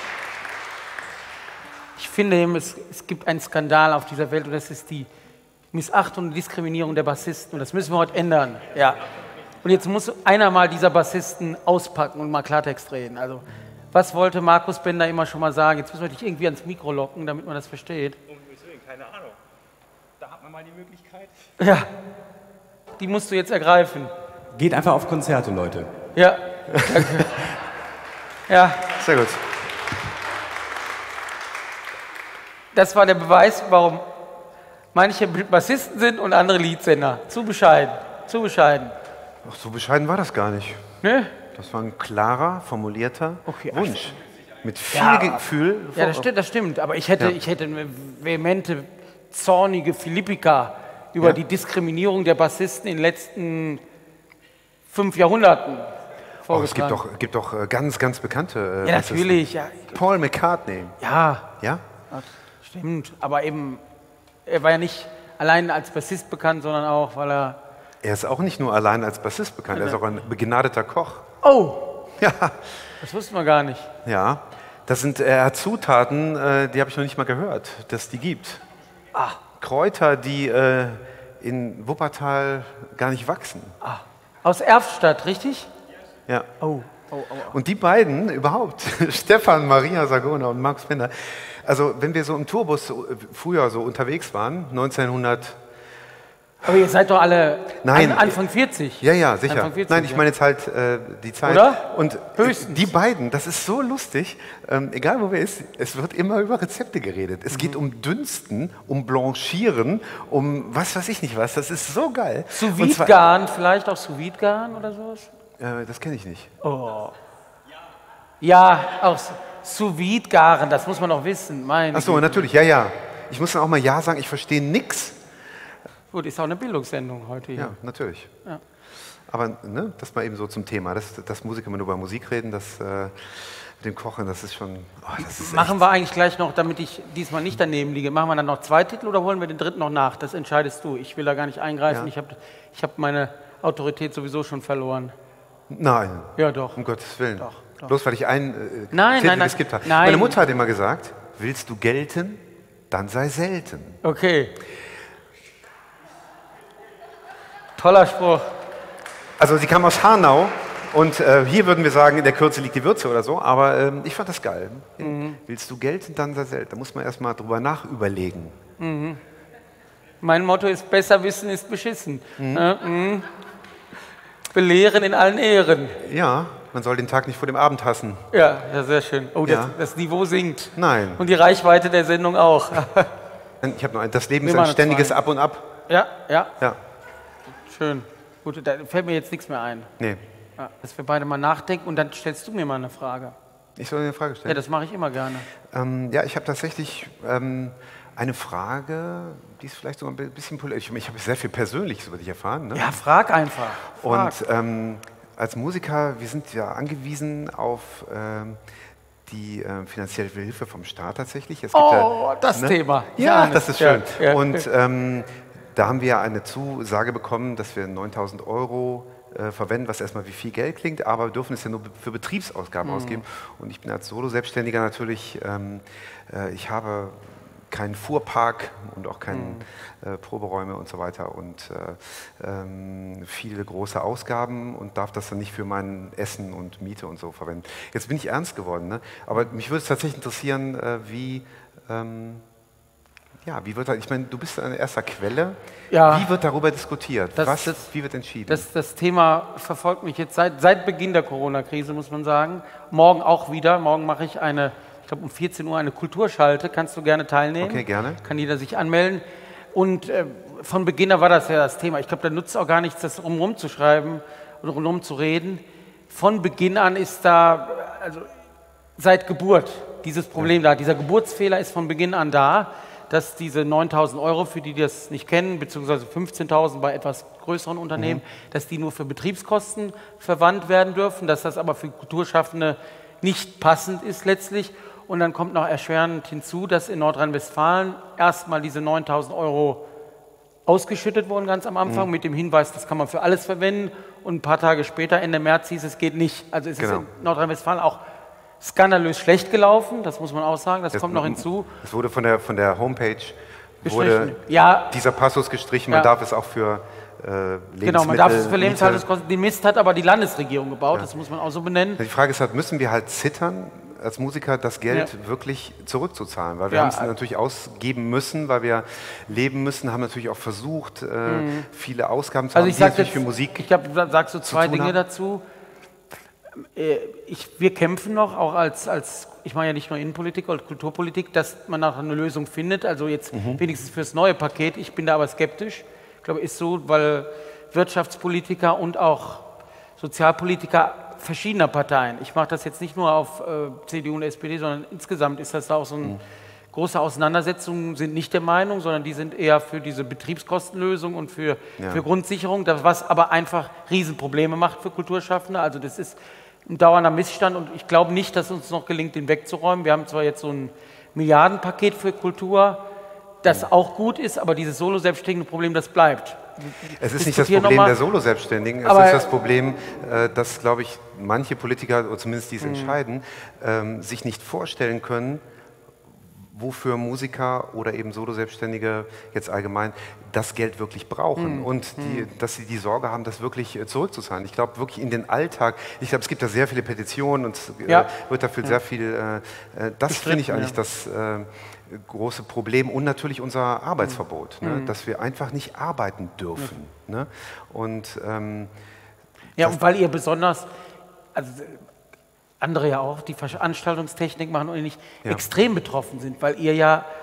Ich finde, es gibt einen Skandal auf dieser Welt und das ist die Missachtung und Diskriminierung der Bassisten. Und das müssen wir heute ändern. Ja. Und jetzt muss einer mal dieser Bassisten auspacken und mal Klartext reden. Also, was wollte Markus Bender immer schon mal sagen? Jetzt müssen wir dich irgendwie ans Mikro locken, damit man das versteht. Keine Ahnung. Da hat man mal die Möglichkeit. Ja, die musst du jetzt ergreifen. Geht einfach auf Konzerte, Leute. Ja, danke. Ja, Sehr gut. das war der Beweis, warum manche Bassisten sind und andere Liedsänger. Zu bescheiden, zu bescheiden. Ach, so bescheiden war das gar nicht. Ne? Das war ein klarer, formulierter Okay, Wunsch. Mit viel Ja, Gefühl. Ja, das stimmt. Aber ich hätte eine vehemente, zornige Philippika über die Diskriminierung der Bassisten in den letzten 5 Jahrhunderten Oh, es gibt vorgetragen. doch ganz, ganz bekannte Ja, Bassisten. natürlich. Ja, Paul McCartney. ja, Ja? stimmt. Aber eben, er war ja nicht allein als Bassist bekannt, sondern auch, weil er... Er ist auch nicht nur allein als Bassist bekannt, er ist auch ein begnadeter Koch. Oh, Ja, das wussten wir gar nicht. ja. Das sind Zutaten, die habe ich noch nicht mal gehört, dass es die gibt. Kräuter, die in Wuppertal gar nicht wachsen. Aus Erftstadt, richtig? Ja. Oh. Und die beiden überhaupt, Stefan, Maria Sagona und Markus Bender, also wenn wir so im Tourbus früher so unterwegs waren, 1900, Aber ihr seid doch alle Nein. Anfang 40. ja, sicher. Anfang 40, Nein, ich meine jetzt halt die Zeit. Oder? Und Höchstens. die beiden, das ist so lustig, egal wo wir ist, es wird immer über Rezepte geredet. Es geht um Dünsten, um Blanchieren, um was weiß ich nicht was. Das ist so geil. Sous Und zwar- Vide-Garn, vielleicht auch Sous Vide-Garn oder sowas? Das kenne ich nicht. Ja, auch Sous Vide-Garen, das muss man doch wissen. Meine Ach so, Güte. natürlich, ja. Ich muss dann auch mal ja sagen, ich verstehe nix. Gut, ist auch eine Bildungssendung heute hier. Ja, natürlich. Ja. Aber ne, das mal eben so zum Thema, dass Musiker immer nur über Musik reden, das mit dem Kochen, das ist schon, das ist Machen wir eigentlich gleich noch, damit ich diesmal nicht daneben liege, machen wir dann noch 2 Titel oder holen wir den dritten noch nach? Das entscheidest du. Ich will da gar nicht eingreifen. Ja. Ich hab meine Autorität sowieso schon verloren. Nein, Ja, doch. um Gottes Willen. Doch. Bloß weil ich einen Nein, Titel nein, nein. geskippt habe. Nein. Meine Mutter hat immer gesagt, willst du gelten, dann sei selten. Okay. Toller Spruch. Also sie kam aus Hanau und hier würden wir sagen, in der Kürze liegt die Würze oder so, aber ich fand das geil. Willst du gelten, dann sei selten. Da muss man erstmal drüber nachüberlegen. Mein Motto ist, besser wissen ist beschissen. Belehren in allen Ehren. Ja, man soll den Tag nicht vor dem Abend hassen. Ja, sehr schön. Oh, Ja. das Niveau sinkt. Nein. Und die Reichweite der Sendung auch. Ich habe noch ein, das Leben Wir ist ein machen ständiges 2. Ab und Ab. Ja, Ja, schön. Gut, da fällt mir jetzt nichts mehr ein. nee. Ja, dass wir beide mal nachdenken und dann stellst du mir mal eine Frage. Ich soll eine Frage stellen? Ja, das mache ich immer gerne. Ja, ich habe tatsächlich eine Frage, die ist vielleicht sogar ein bisschen politisch. Ich habe sehr viel Persönliches über dich erfahren. Ne? Ja, frag einfach. Frag. Und als Musiker, wir sind ja angewiesen auf die finanzielle Hilfe vom Staat tatsächlich. Es gibt das Thema. Ja, das ist schön. Ja. Und da haben wir eine Zusage bekommen, dass wir 9.000 € verwenden, was erstmal wie viel Geld klingt, aber wir dürfen es ja nur für Betriebsausgaben ausgeben. Und ich bin als Solo-Selbstständiger natürlich, ich habe keinen Fuhrpark und auch keine Proberäume und so weiter und viele große Ausgaben und darf das dann nicht für mein Essen und Miete und so verwenden. Jetzt bin ich ernst geworden, ne? Aber mich würde es tatsächlich interessieren, wie wird da, ich meine, du bist an erster Quelle. Ja. Wie wird darüber diskutiert? Wie wird entschieden? Das Thema verfolgt mich jetzt seit Beginn der Corona-Krise, muss man sagen. Morgen auch wieder. Morgen mache ich ich glaube um 14 Uhr eine Kulturschalte. Kannst du gerne teilnehmen? Okay, gerne. Kann jeder sich anmelden. Und von Beginn an war das ja das Thema. Ich glaube, da nutzt auch gar nichts, das rumrum zu schreiben und rumrum zu reden. Von Beginn an ist da, also seit Geburt, dieses Problem da. Dieser Geburtsfehler ist von Beginn an da, dass diese 9.000 €, für die das nicht kennen, beziehungsweise 15.000 bei etwas größeren Unternehmen, dass die nur für Betriebskosten verwandt werden dürfen, dass das aber für Kulturschaffende nicht passend ist letztlich. Und dann kommt noch erschwerend hinzu, dass in Nordrhein-Westfalen erstmal diese 9.000 € ausgeschüttet wurden ganz am Anfang mit dem Hinweis, das kann man für alles verwenden. Und ein paar Tage später, Ende März, hieß es geht nicht. Also es ist in Nordrhein-Westfalen auch skandalös schlecht gelaufen, das muss man auch sagen, das kommt noch hinzu. Es wurde von der Homepage dieser Passus gestrichen, man darf es auch für Lebensmittel. Genau, man darf es für Lebenshaltungskosten. Den Mist hat aber die Landesregierung gebaut, das muss man auch so benennen. Die Frage ist halt, müssen wir halt zittern, als Musiker das Geld wirklich zurückzuzahlen, weil wir haben es natürlich ausgeben müssen, weil wir leben müssen, haben natürlich auch versucht, viele Ausgaben zu haben, die natürlich für Musik. Ich sage so zwei Dinge dazu. Wir kämpfen noch, auch ich mache ja nicht nur Innenpolitik oder Kulturpolitik, dass man nachher eine Lösung findet, also jetzt wenigstens fürs neue Paket. Ich bin da aber skeptisch. Ich glaube, ist so, weil Wirtschaftspolitiker und auch Sozialpolitiker verschiedener Parteien, ich mache das jetzt nicht nur auf CDU und SPD, sondern insgesamt ist das da auch so eine große Auseinandersetzung, sind nicht der Meinung, sondern die sind eher für diese Betriebskostenlösung und für Grundsicherung, was aber einfach Riesenprobleme macht für Kulturschaffende. Also das ist ein dauernder Missstand und ich glaube nicht, dass uns noch gelingt, den wegzuräumen. Wir haben zwar jetzt so ein Milliardenpaket für Kultur, das auch gut ist, aber dieses Solo-Selbstständigen-Problem, das bleibt. Es ist nicht das Problem der Solo-Selbstständigen, es ist das Problem, dass, glaube ich, manche Politiker, oder zumindest die es entscheiden, sich nicht vorstellen können, wofür Musiker oder eben Solo-Selbstständige jetzt allgemein das Geld wirklich brauchen und dass sie die Sorge haben, das wirklich zurückzuzahlen. Ich glaube wirklich in den Alltag, ich glaube es gibt da sehr viele Petitionen und es wird dafür sehr viel, das finde ich eigentlich das große Problem und natürlich unser Arbeitsverbot, ne? Dass wir einfach nicht arbeiten dürfen. Ne? Und, und weil ihr besonders, also andere ja auch, die Veranstaltungstechnik machen und nicht extrem betroffen sind, weil ihr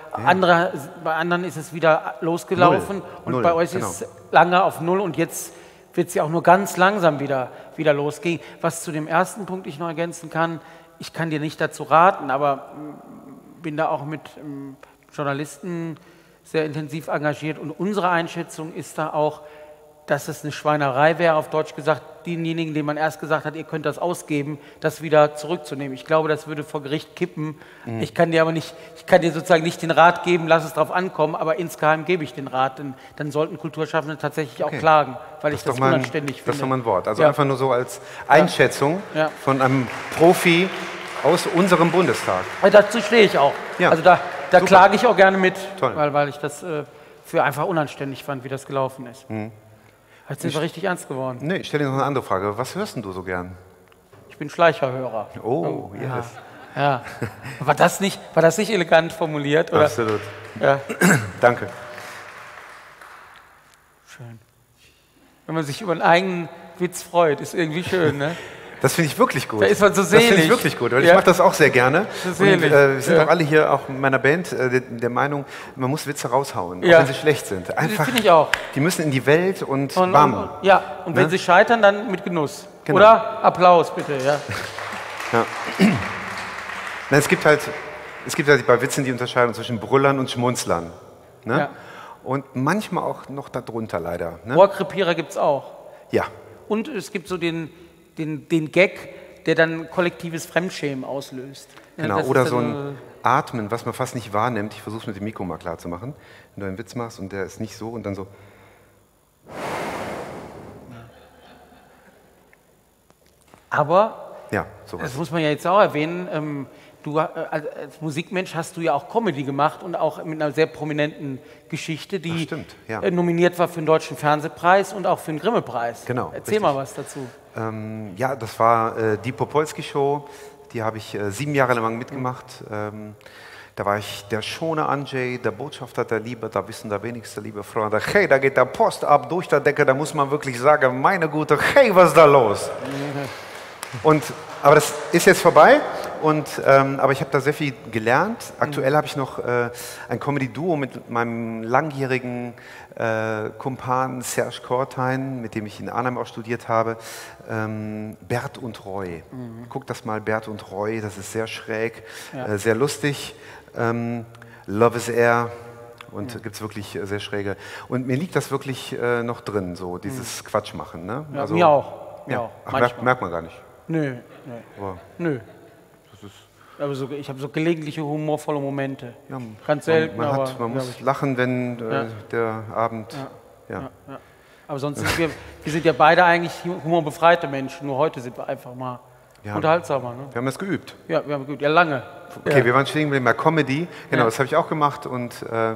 bei anderen ist es wieder losgelaufen und bei euch ist es lange auf Null und jetzt wird es ja auch nur ganz langsam wieder losgehen. Was zu dem ersten Punkt ich noch ergänzen kann, ich kann dir nicht dazu raten, aber bin da auch mit Journalisten sehr intensiv engagiert und unsere Einschätzung ist da auch, dass es eine Schweinerei wäre, auf Deutsch gesagt, denjenigen, denen man erst gesagt hat, ihr könnt das ausgeben, das wieder zurückzunehmen. Ich glaube, das würde vor Gericht kippen. Ich kann dir sozusagen nicht den Rat geben, lass es drauf ankommen, aber insgeheim gebe ich den Rat. Denn dann sollten Kulturschaffende tatsächlich auch klagen, weil ich das unanständig finde. Das ist doch mal ein Wort. Also einfach nur so als Einschätzung von einem Profi aus unserem Bundestag. Dazu stehe ich auch. Ja. Also da klage ich auch gerne mit, weil ich das für einfach unanständig fand, wie das gelaufen ist. Jetzt sind wir richtig ernst geworden. Nee, ich stelle dir noch eine andere Frage. Was hörst denn du so gern? Ich bin Schleicherhörer. Oh, yes. Ja. War das nicht elegant formuliert? Oder? Absolut. Ja. Danke. Schön. Wenn man sich über einen eigenen Witz freut, ist irgendwie schön, ne? Das finde ich wirklich gut. Da ist man so selig. Das finde ich wirklich gut, weil ich mache das auch sehr gerne. Und, wir sind auch alle hier, auch in meiner Band, der Meinung, man muss Witze raushauen, auch wenn sie schlecht sind. Einfach, das finde ich auch. Die müssen in die Welt und bam. Und wenn sie scheitern, dann mit Genuss. Genau. Oder Applaus, bitte. Ja. Na, es gibt halt bei Witzen die Unterscheidung zwischen Brüllern und Schmunzlern. Ne? Ja. Und manchmal auch noch darunter leider. Ne? Ohrkrepierer gibt es auch. Ja, Und es gibt so den Gag, der dann kollektives Fremdschämen auslöst. Ja, genau. das Oder ist so dann ein Atmen, was man fast nicht wahrnimmt. Ich versuche es mit dem Mikro mal klar zu machen. Wenn du einen Witz machst und der ist nicht so und dann so. Aber, Ja, sowas. das muss man ja jetzt auch erwähnen, du als Musikmensch hast du ja auch Comedy gemacht und auch mit einer sehr prominenten Geschichte, die Das stimmt, ja. Nominiert war für den Deutschen Fernsehpreis und auch für den Grimme-Preis. Genau, Erzähl richtig. mal was dazu. Ja, das war die Popolski-Show. Die habe ich 7 Jahre lang mitgemacht. Da war ich der schone Andrzej, der Botschafter der Liebe, da wissen der wenigste, liebe Freunde. Hey, da geht der Post ab durch der Decke, da muss man wirklich sagen, meine Gute, hey, was ist da los? Aber das ist jetzt vorbei, aber ich habe da sehr viel gelernt. Aktuell habe ich noch ein Comedy-Duo mit meinem langjährigen Kumpan Serge Kortein, mit dem ich in Arnhem auch studiert habe, Bert und Roy. Guck das mal, Bert und Roy, das ist sehr schräg, sehr lustig. Love is Air und gibt es wirklich sehr schräge. Und mir liegt das wirklich noch drin, so dieses Quatsch machen. Ne? Ja, mir auch. Mir Ja. auch. Ach, Manchmal. merkt man gar nicht. Nö. Aber Nö. das ist, Aber ich habe so gelegentliche humorvolle Momente. ja, Ganz selten, man aber muss lachen, wenn der Abend. Ja. Aber sonst sind wir sind ja beide eigentlich humorbefreite Menschen. Nur heute sind wir einfach mal unterhaltsamer. Ne? Wir haben das geübt. Ja, wir haben gut, ja lange. Okay, wir waren stehen geblieben bei Comedy. Genau, das habe ich auch gemacht und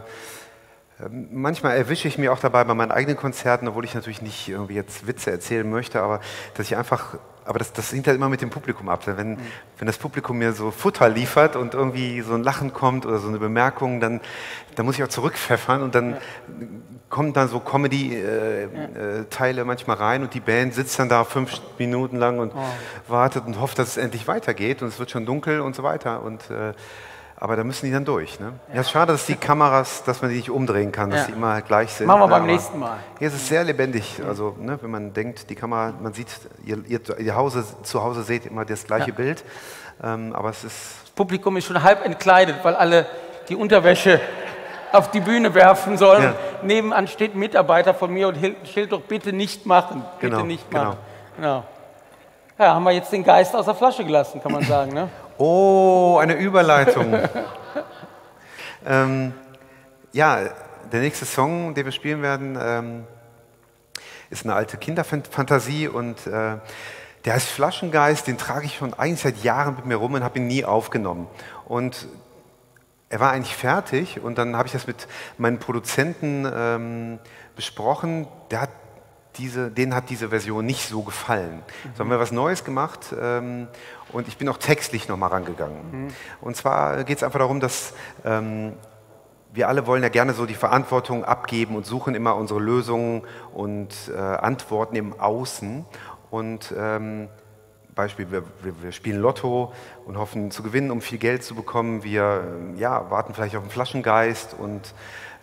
manchmal erwische ich mich auch dabei bei meinen eigenen Konzerten, obwohl ich natürlich nicht irgendwie jetzt Witze erzählen möchte, aber dass ich einfach, aber das hängt halt immer mit dem Publikum ab. Wenn das Publikum mir so Futter liefert und irgendwie so ein Lachen kommt oder so eine Bemerkung, dann muss ich auch zurückpfeffern und dann kommen dann so Comedy-Teile manchmal rein und die Band sitzt dann da 5 Minuten lang und wartet und hofft, dass es endlich weitergeht und es wird schon dunkel und so weiter. Aber da müssen die dann durch. Ne? Ja, es ist schade, dass die Kameras, dass man die nicht umdrehen kann, dass die immer gleich sind. Machen wir ne? beim Aber nächsten Mal. Hier ist es sehr lebendig. Also, ne, wenn man denkt, die Kamera, man sieht, ihr zu Hause seht immer das gleiche Bild. Aber es ist. Das Publikum ist schon halb entkleidet, weil alle die Unterwäsche auf die Bühne werfen sollen. Ja. Nebenan steht ein Mitarbeiter von mir und Schild doch bitte nicht machen. Bitte Genau, nicht machen. Genau. Ja, haben wir jetzt den Geist aus der Flasche gelassen, kann man sagen. Ne? Oh, eine Überleitung. Ja, der nächste Song, den wir spielen werden, ist eine alte Kinderfantasie und der heißt Flaschengeist, den trage ich schon eigentlich seit Jahren mit mir rum und habe ihn nie aufgenommen. Und er war eigentlich fertig und dann habe ich das mit meinen Produzenten besprochen. Denen hat diese Version nicht so gefallen. So haben wir was Neues gemacht und ich bin auch textlich nochmal rangegangen. Und zwar geht es einfach darum, dass wir alle wollen ja gerne so die Verantwortung abgeben und suchen immer unsere Lösungen und Antworten im Außen. Und Beispiel, wir spielen Lotto und hoffen zu gewinnen, um viel Geld zu bekommen. Wir warten vielleicht auf einen Flaschengeist und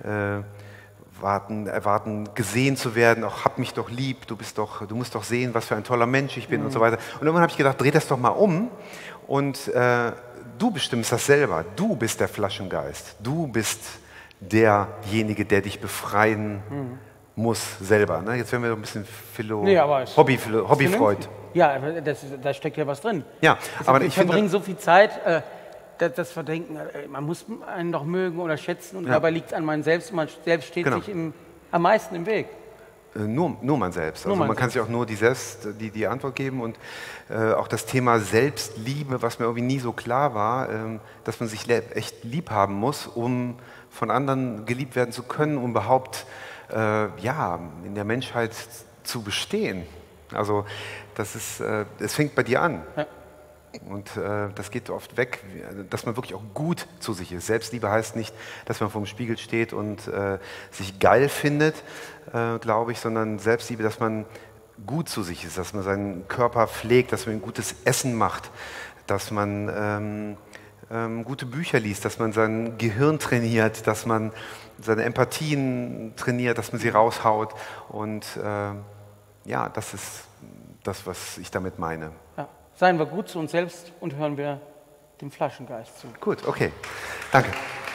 erwarten gesehen zu werden, auch hab mich doch lieb, du musst doch sehen, was für ein toller Mensch ich bin und so weiter. Und irgendwann habe ich gedacht, dreh das doch mal um und du bestimmst das selber. Du bist der Flaschengeist. Du bist derjenige, der dich befreien muss selber. Ne? Jetzt werden wir doch ein bisschen Hobbyfreud. Ja, da steckt ja was drin. Ja, aber wir verbringen so viel Zeit, das Verdenken, man muss einen doch mögen oder schätzen und dabei liegt es an man selbst und man selbst steht sich am meisten im Weg. Nur man selbst. Also man kann sich auch nur die Antwort geben und auch das Thema Selbstliebe, was mir irgendwie nie so klar war, dass man sich echt lieb haben muss, um von anderen geliebt werden zu können, um überhaupt in der Menschheit zu bestehen. Also es fängt bei dir an. Ja. Und das geht oft weg, dass man wirklich auch gut zu sich ist. Selbstliebe heißt nicht, dass man vorm Spiegel steht und sich geil findet, glaube ich, sondern Selbstliebe, dass man gut zu sich ist, dass man seinen Körper pflegt, dass man ein gutes Essen macht, dass man gute Bücher liest, dass man sein Gehirn trainiert, dass man seine Empathien trainiert, dass man sie raushaut. Und das ist das, was ich damit meine. Ja. Seien wir gut zu uns selbst und hören wir dem Flaschengeist zu. Gut, okay. Danke.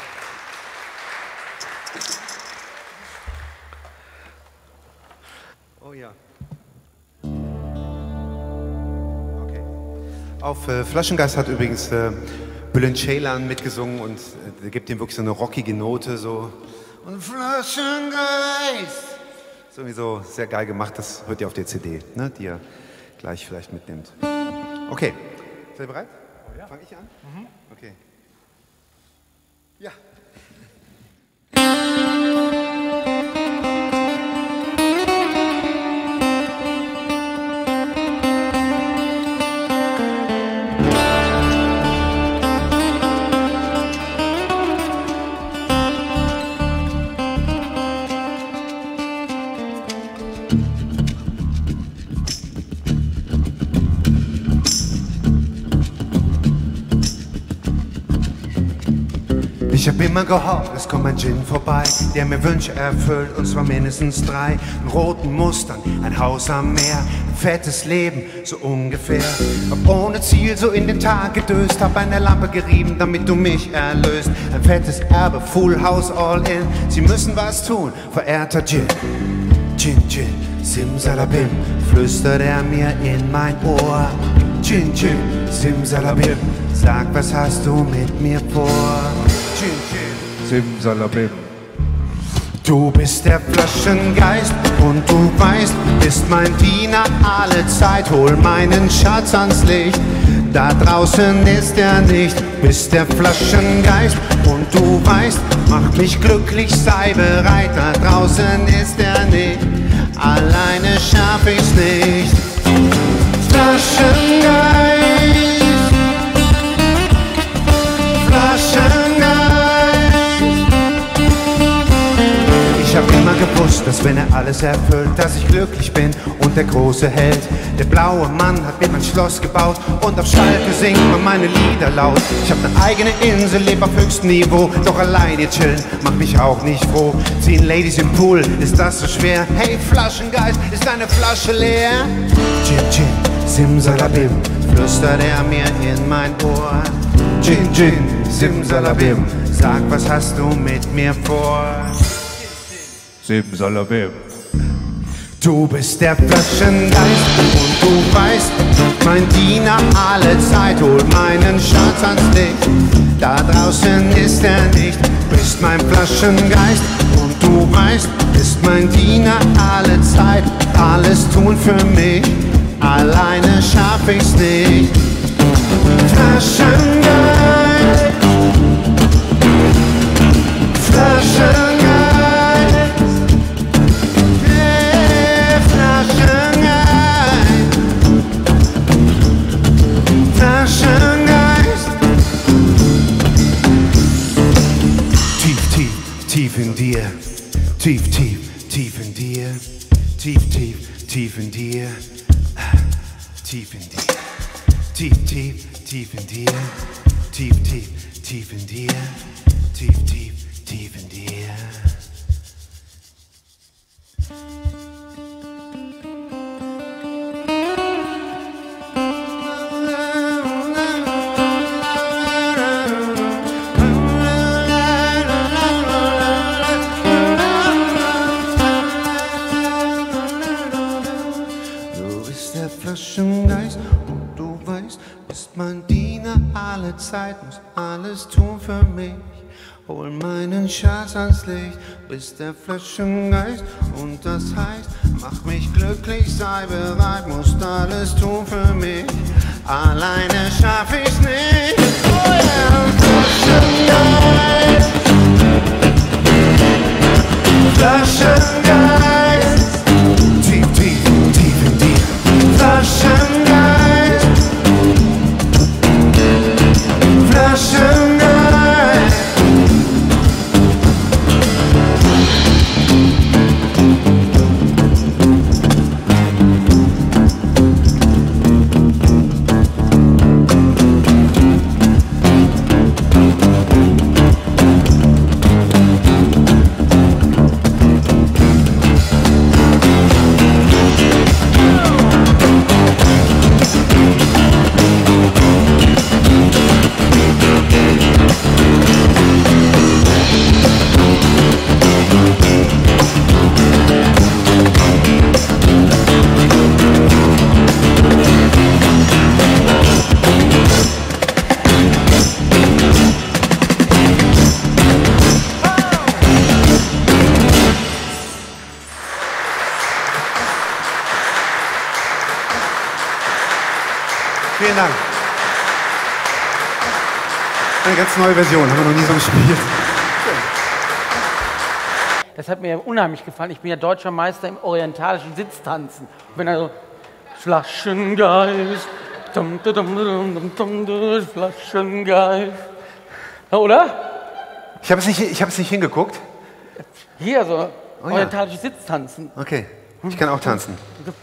Oh ja. Okay. Auf Flaschengeist hat übrigens Bülent Ceylan mitgesungen und gibt ihm wirklich so eine rockige Note so. Und Flaschengeist! Sowieso sehr geil gemacht, das hört ihr auf der CD, ne, die ihr gleich vielleicht mitnimmt. Okay, seid ihr bereit? Oh ja. Fange ich an? Mhm. Okay. Ja. Ich hab immer gehofft, es kommt ein Djinn vorbei, der mir Wünsche erfüllt, und zwar mindestens 3. In roten Mustern, ein Haus am Meer, ein fettes Leben, so ungefähr. Hab ohne Ziel so in den Tag gedöst, hab eine Lampe gerieben, damit du mich erlöst. Ein fettes Erbe, Full House, all in. Sie müssen was tun, verehrter Djinn. Djinn, Djinn, Simsalabim, flüstert er mir in mein Ohr. Djinn, Djinn, Simsalabim, sag, was hast du mit mir vor? Simsalabim. Du bist der Flaschengeist und du weißt, bist mein Diener alle Zeit. Hol meinen Schatz ans Licht, da draußen ist er nicht. Bist der Flaschengeist und du weißt, mach mich glücklich, sei bereit. Da draußen ist er nicht, alleine schaff ich's nicht. Flaschengeist, Flaschengeist. Ich hab immer gewusst, dass wenn er alles erfüllt, dass ich glücklich bin und der große Held. Der blaue Mann hat mir mein Schloss gebaut und auf Schalke singt man meine Lieder laut. Ich hab ne eigene Insel, leb auf höchstem Niveau, doch allein hier chillen macht mich auch nicht froh. Ziehen Ladies im Pool, ist das so schwer? Hey Flaschengeist, ist deine Flasche leer? Djinn, Djinn, Simsalabim, flüstert er mir in mein Ohr. Djinn, Djinn, Simsalabim, sag, was hast du mit mir vor? Simsalabim. Du bist der Flaschengeist und du weißt, mein Diener alle Zeit. Hol meinen Schatz ans Licht, da draußen ist er nicht. Bist mein Flaschengeist und du weißt, bist mein Diener alle Zeit. Alles tun für mich, alleine schaff ich's nicht. Flaschengeist, Flaschengeist. Tief in dir, tief, tief, tief in dir, tief, tief, tief in dir, tief in dir, tief, tief, tief in dir, tief, tief, tief in dir, tief, tief, tief in dir. Flaschengeist und du weißt, bist mein Diener alle Zeit, musst alles tun für mich. Hol meinen Schatz ans Licht, bist der Flaschengeist und das heißt, mach mich glücklich, sei bereit, musst alles tun für mich. Alleine schaff ich's nicht. Oh yeah, Flaschengeist, Flaschengeist, tief, tief, tief in dir. Flaschengeist, Flaschengeist. vielen Dank. Eine ganz neue Version, haben wir noch nie so gespielt. Das hat mir unheimlich gefallen. Ich bin ja deutscher Meister im orientalischen Sitztanzen. Und wenn also Flaschengeist, Flaschengeist. Oder? Ich habe es nicht hingeguckt. Hier so Oh ja. orientalisches Sitztanzen. Okay, ich kann auch tanzen.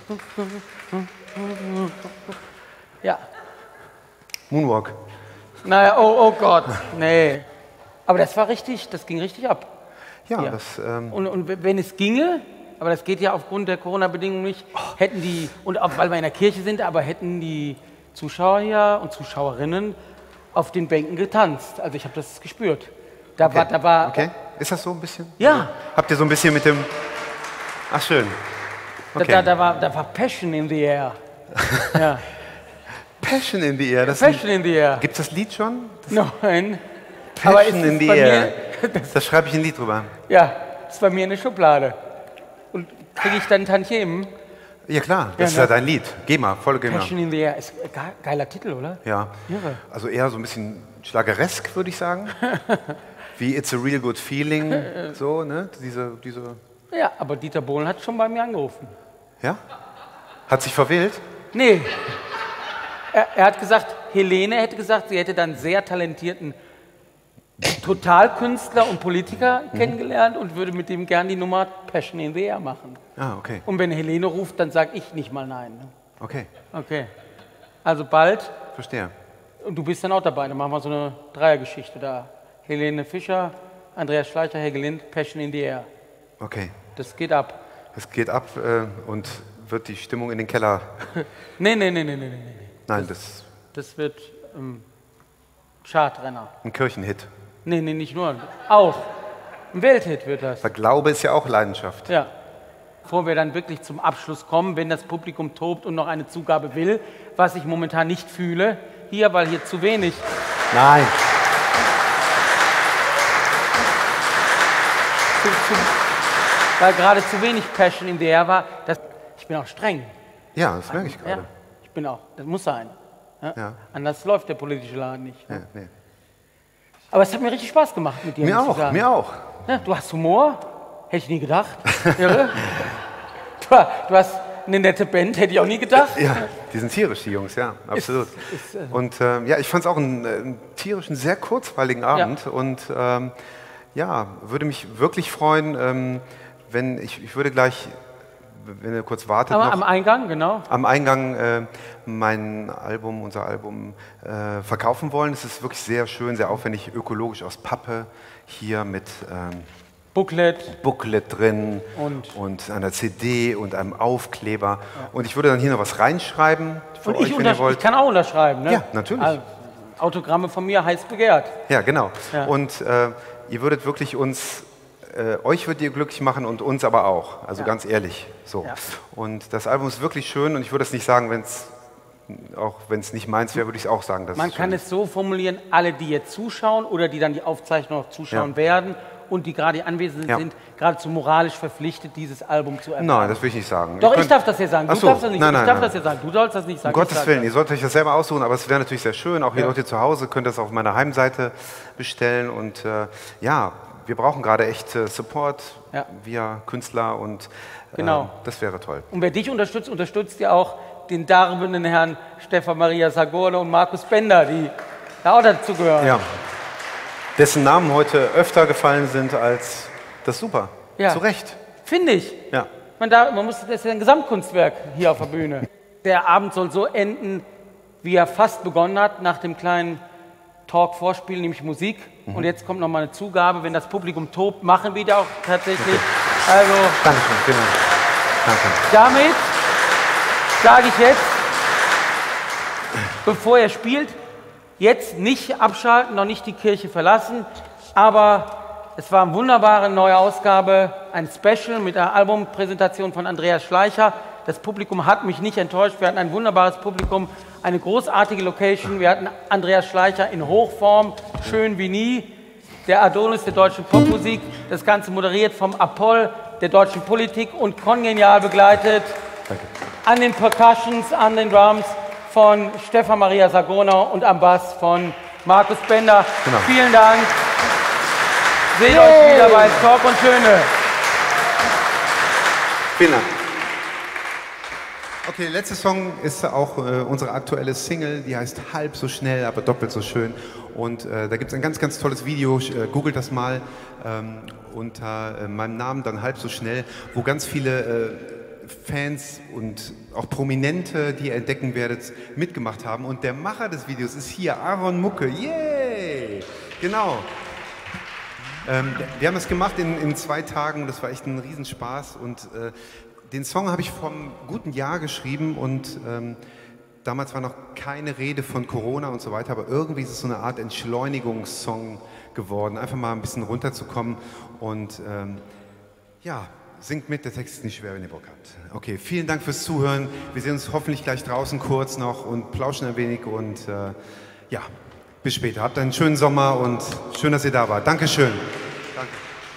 Ja. Moonwalk. Naja, oh Gott, nee. Aber das war richtig, das ging richtig ab. Ja, Ja. das... Und wenn es ginge, aber das geht ja aufgrund der Corona-Bedingungen nicht, hätten die, und auch weil wir in der Kirche sind, aber hätten die Zuschauer hier und Zuschauerinnen auf den Bänken getanzt. Also ich habe das gespürt. Da war Okay, ist das so ein bisschen? Ja. Habt ihr so ein bisschen mit dem... Ach, schön. Okay. da war Passion in the air. Ja. Passion in the Air. Passion in the air. Gibt es das Lied schon? Nein. Aber Passion in the bei Air. mir, Da schreibe ich ein Lied drüber. ja, ist bei mir in der Schublade. Und kriege ich dann Tantiemen? Ja klar, das ist ne? ja dein Lied. GEMA, volle GEMA. Passion in the air ist ein geiler Titel, oder? Ja. Irre. Also eher so ein bisschen schlageresk, würde ich sagen. Wie It's a Real Good Feeling. So, ne? Diese... Ja, aber Dieter Bohlen hat schon bei mir angerufen. Ja? Hat sich verwählt? Nee. Er hat gesagt, Helene hätte gesagt, sie hätte dann sehr talentierten Totalkünstler und Politiker kennengelernt und würde mit dem gern die Nummer Passion in the Air machen. Ah, okay. Und wenn Helene ruft, dann sage ich nicht mal nein. Ne? Okay, Okay. Also bald, verstehe. und du bist dann auch dabei, dann machen wir so eine Dreiergeschichte da. Helene Fischer, Andreas Schleicher, Helge Lind, Passion in the Air. Okay. Das geht ab. Es geht ab und wird die Stimmung in den Keller... Nee. Nein, das Das wird Chartrenner. ein Kirchenhit. Nee, nicht nur. Auch. Ein Welthit wird das. Weil Glaube ist ja auch Leidenschaft. Ja. Bevor wir dann wirklich zum Abschluss kommen, wenn das Publikum tobt und noch eine Zugabe will, was ich momentan nicht fühle, hier, weil hier zu wenig. Nein. Weil gerade zu wenig Passion in the air war. Ich bin auch streng. Ja, das merke ich Ja, gerade. ich bin auch. Das muss sein. Ja? Ja. Anders läuft der politische Laden nicht. Ja, nee. Aber es hat mir richtig Spaß gemacht mit dir. Mir muss ich auch, sagen. mir auch. Ja, du hast Humor. Hätte ich nie gedacht. Irre. Du hast eine nette Band, hätte ich auch nie gedacht. Ja, die sind tierisch, die Jungs, ja, absolut. Und ja, ich fand es auch einen tierischen, sehr kurzweiligen Abend. Ja. Und ja, würde mich wirklich freuen, wenn ich würde gleich, wenn ihr kurz wartet, Aber noch am Eingang, genau. am Eingang unser Album verkaufen wollen. Es ist wirklich sehr schön, sehr aufwendig, ökologisch aus Pappe, hier mit Booklet drin und einer CD und einem Aufkleber. Ja. Und ich würde dann hier noch was reinschreiben für euch, wenn ihr wollt. Ich kann auch unterschreiben, ne? Ja, natürlich. Also, Autogramme von mir heiß begehrt. Ja, genau. Ja. Und ihr würdet wirklich euch würdet ihr glücklich machen und uns aber auch. Also ganz ehrlich. So. Ja. Und das Album ist wirklich schön und ich würde es nicht sagen, auch wenn es nicht meins wäre, würde ich es auch sagen. Dass Man kann es so formulieren, alle, die jetzt zuschauen oder die dann die Aufzeichnung noch zuschauen werden und die gerade anwesend sind, geradezu moralisch verpflichtet, dieses Album zu erwerben. Nein, das will ich nicht sagen. Doch, ich darf das ja sagen. Du Ach so, darfst das nicht nein, sagen. Ich nein, darf das ja sagen. Du sollst das nicht sagen. Um Gottes Willen, ihr sollt euch das selber aussuchen, aber es wäre natürlich sehr schön. Auch ihr Leute zu Hause könnt das auf meiner Heimseite bestellen. Und ja, wir brauchen gerade echt Support via Künstler und das wäre toll. Und wer dich unterstützt, unterstützt ja auch den darbenden Herrn Stefan Maria Sagorne und Markus Bender, die da auch dazu gehören. Ja. Dessen Namen heute öfter gefallen sind als das Super. Ja. Zu Recht. Finde ich. Ja. Das ist ja ein Gesamtkunstwerk hier auf der Bühne. Der Abend soll so enden, wie er fast begonnen hat, nach dem kleinen Talk-Vorspiel, nämlich Musik. Und jetzt kommt noch mal eine Zugabe. Wenn das Publikum tobt, machen wir da auch tatsächlich. Okay. Also, Dankeschön, vielen Dank. Danke. damit sage ich jetzt, bevor er spielt, jetzt nicht abschalten, noch nicht die Kirche verlassen, aber es war eine wunderbare neue Ausgabe, ein Special mit einer Albumpräsentation von Andreas Schleicher. Das Publikum hat mich nicht enttäuscht, wir hatten ein wunderbares Publikum, eine großartige Location, wir hatten Andreas Schleicher in Hochform, schön wie nie, der Adonis der deutschen Popmusik, das Ganze moderiert vom Apoll der deutschen Politik und kongenial begleitet. Danke. An den Percussions, an den Drums von Stefan Maria Sagona und am Bass von Markus Bender. Genau. Vielen Dank. Seht euch wieder bei Talk und Schöne. Vielen Dank. Okay, der letzte Song ist auch unsere aktuelle Single, die heißt Halb so schnell, aber doppelt so schön. Und da gibt es ein ganz, ganz tolles Video, googelt das mal unter meinem Namen, dann Halb so schnell, wo ganz viele Fans und auch Prominente, die ihr entdecken werdet, mitgemacht haben. Und der Macher des Videos ist hier, Aaron Mucke. Yay! Genau. Wir haben das gemacht in 2 Tagen, das war echt ein Riesenspaß. Und den Song habe ich vor einem guten Jahr geschrieben und damals war noch keine Rede von Corona und so weiter, aber irgendwie ist es so eine Art Entschleunigungssong geworden, einfach mal ein bisschen runterzukommen und ja, singt mit, der Text ist nicht schwer, wenn ihr Bock habt. Okay, vielen Dank fürs Zuhören, wir sehen uns hoffentlich gleich draußen kurz noch und plauschen ein wenig und ja, bis später. Habt einen schönen Sommer und schön, dass ihr da wart. Dankeschön. Danke.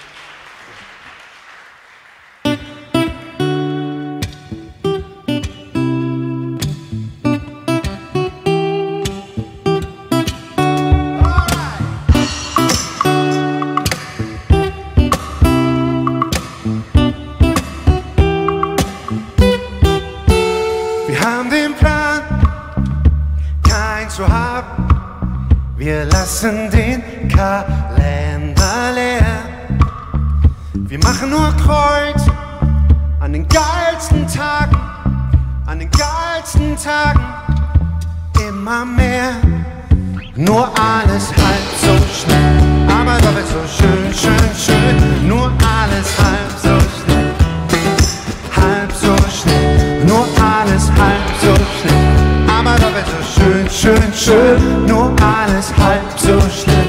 Wir lassen den Kalender leer. Wir machen nur Kreuz an den geilsten Tagen, an den geilsten Tagen. Immer mehr, nur alles halb so schnell, aber doppelt so schön, schön, schön. Nur alles halb so schnell, halb so schnell. Nur alles halb so schnell, aber doppelt so schön, schön, schön. Nur alles halb so schnell.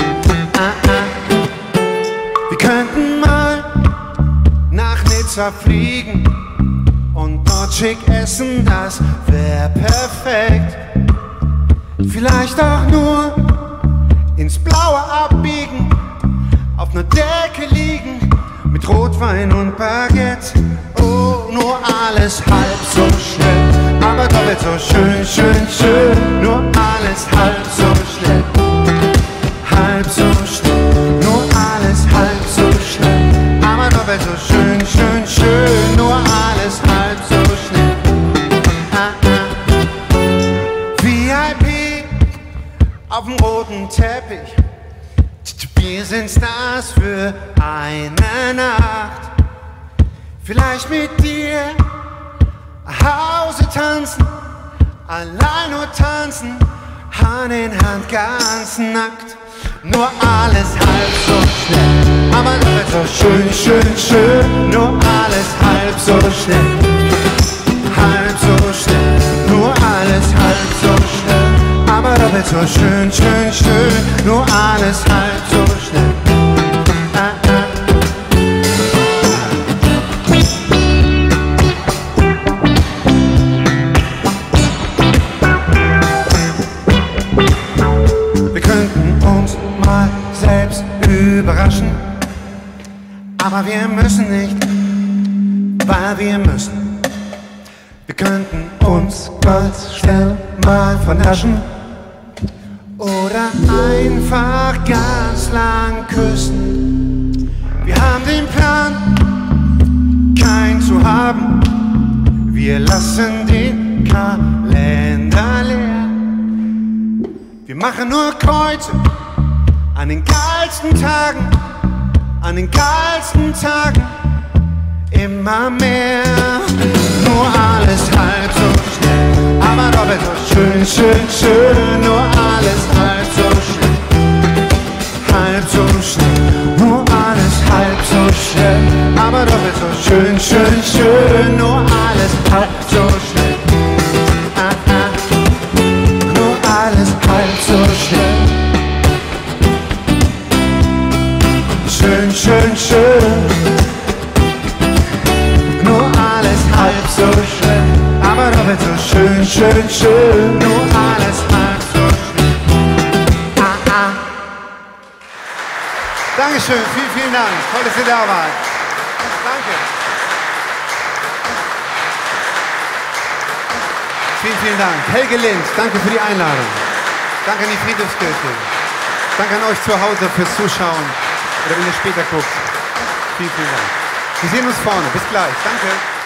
Wir könnten mal nach Nizza fliegen und dort schick essen, das wär perfekt. Vielleicht auch nur ins Blaue abbiegen, auf ner Decke liegen, mit Rotwein und Baguette. Oh, nur alles halb so schnell, aber doppelt so schön, schön, schön. Nur alles halb so schnell, halb so schnell. Nur alles halb so schnell, aber doppelt so schön, schön, schön. Nur alles halb so schnell. VIP auf dem roten Teppich. Wir sind Stars für eine Nacht. Vielleicht mit dir Hause tanzen, allein nur tanzen, Hand in Hand ganz nackt. Nur alles halb so schnell, aber doppelt so schön, schön, schön. Nur alles halb so schnell, halb so schnell. Nur alles halb so schnell, aber doppelt so schön, schön, schön. Nur alles halb so schnell. Wir könnten uns mal selbst überraschen, aber wir müssen nicht, weil wir müssen. Wir könnten uns ganz schnell mal vernaschen oder einfach ganz lang küssen. Wir haben den Plan, keinen zu haben. Wir lassen den Kalender leer. Wir machen nur Kreuze an den geilsten Tagen, an den geilsten Tagen. Immer mehr, nur alles halb so schnell, aber doppelt so schön, schön, schön. Nur alles halb so schnell, halb so schnell. Nur alles halb so schnell, aber doppelt so schön, schön, schön. Nur alles halb so schnell, nur alles halb so schnell. Schön, schön, schön. Nur alles halb so schnell, aber doppelt so schön, schön, schön. Nur alles halb so schnell. Dankeschön, vielen, vielen Dank. Toll, dass ihr da wart. Danke. Vielen, vielen Dank. Helge Lind, danke für die Einladung. Danke an die Friedhofskirche. Danke an euch zu Hause fürs Zuschauen oder wenn ihr später guckt. Vielen, vielen Dank. Wir sehen uns vorne. Bis gleich. Danke.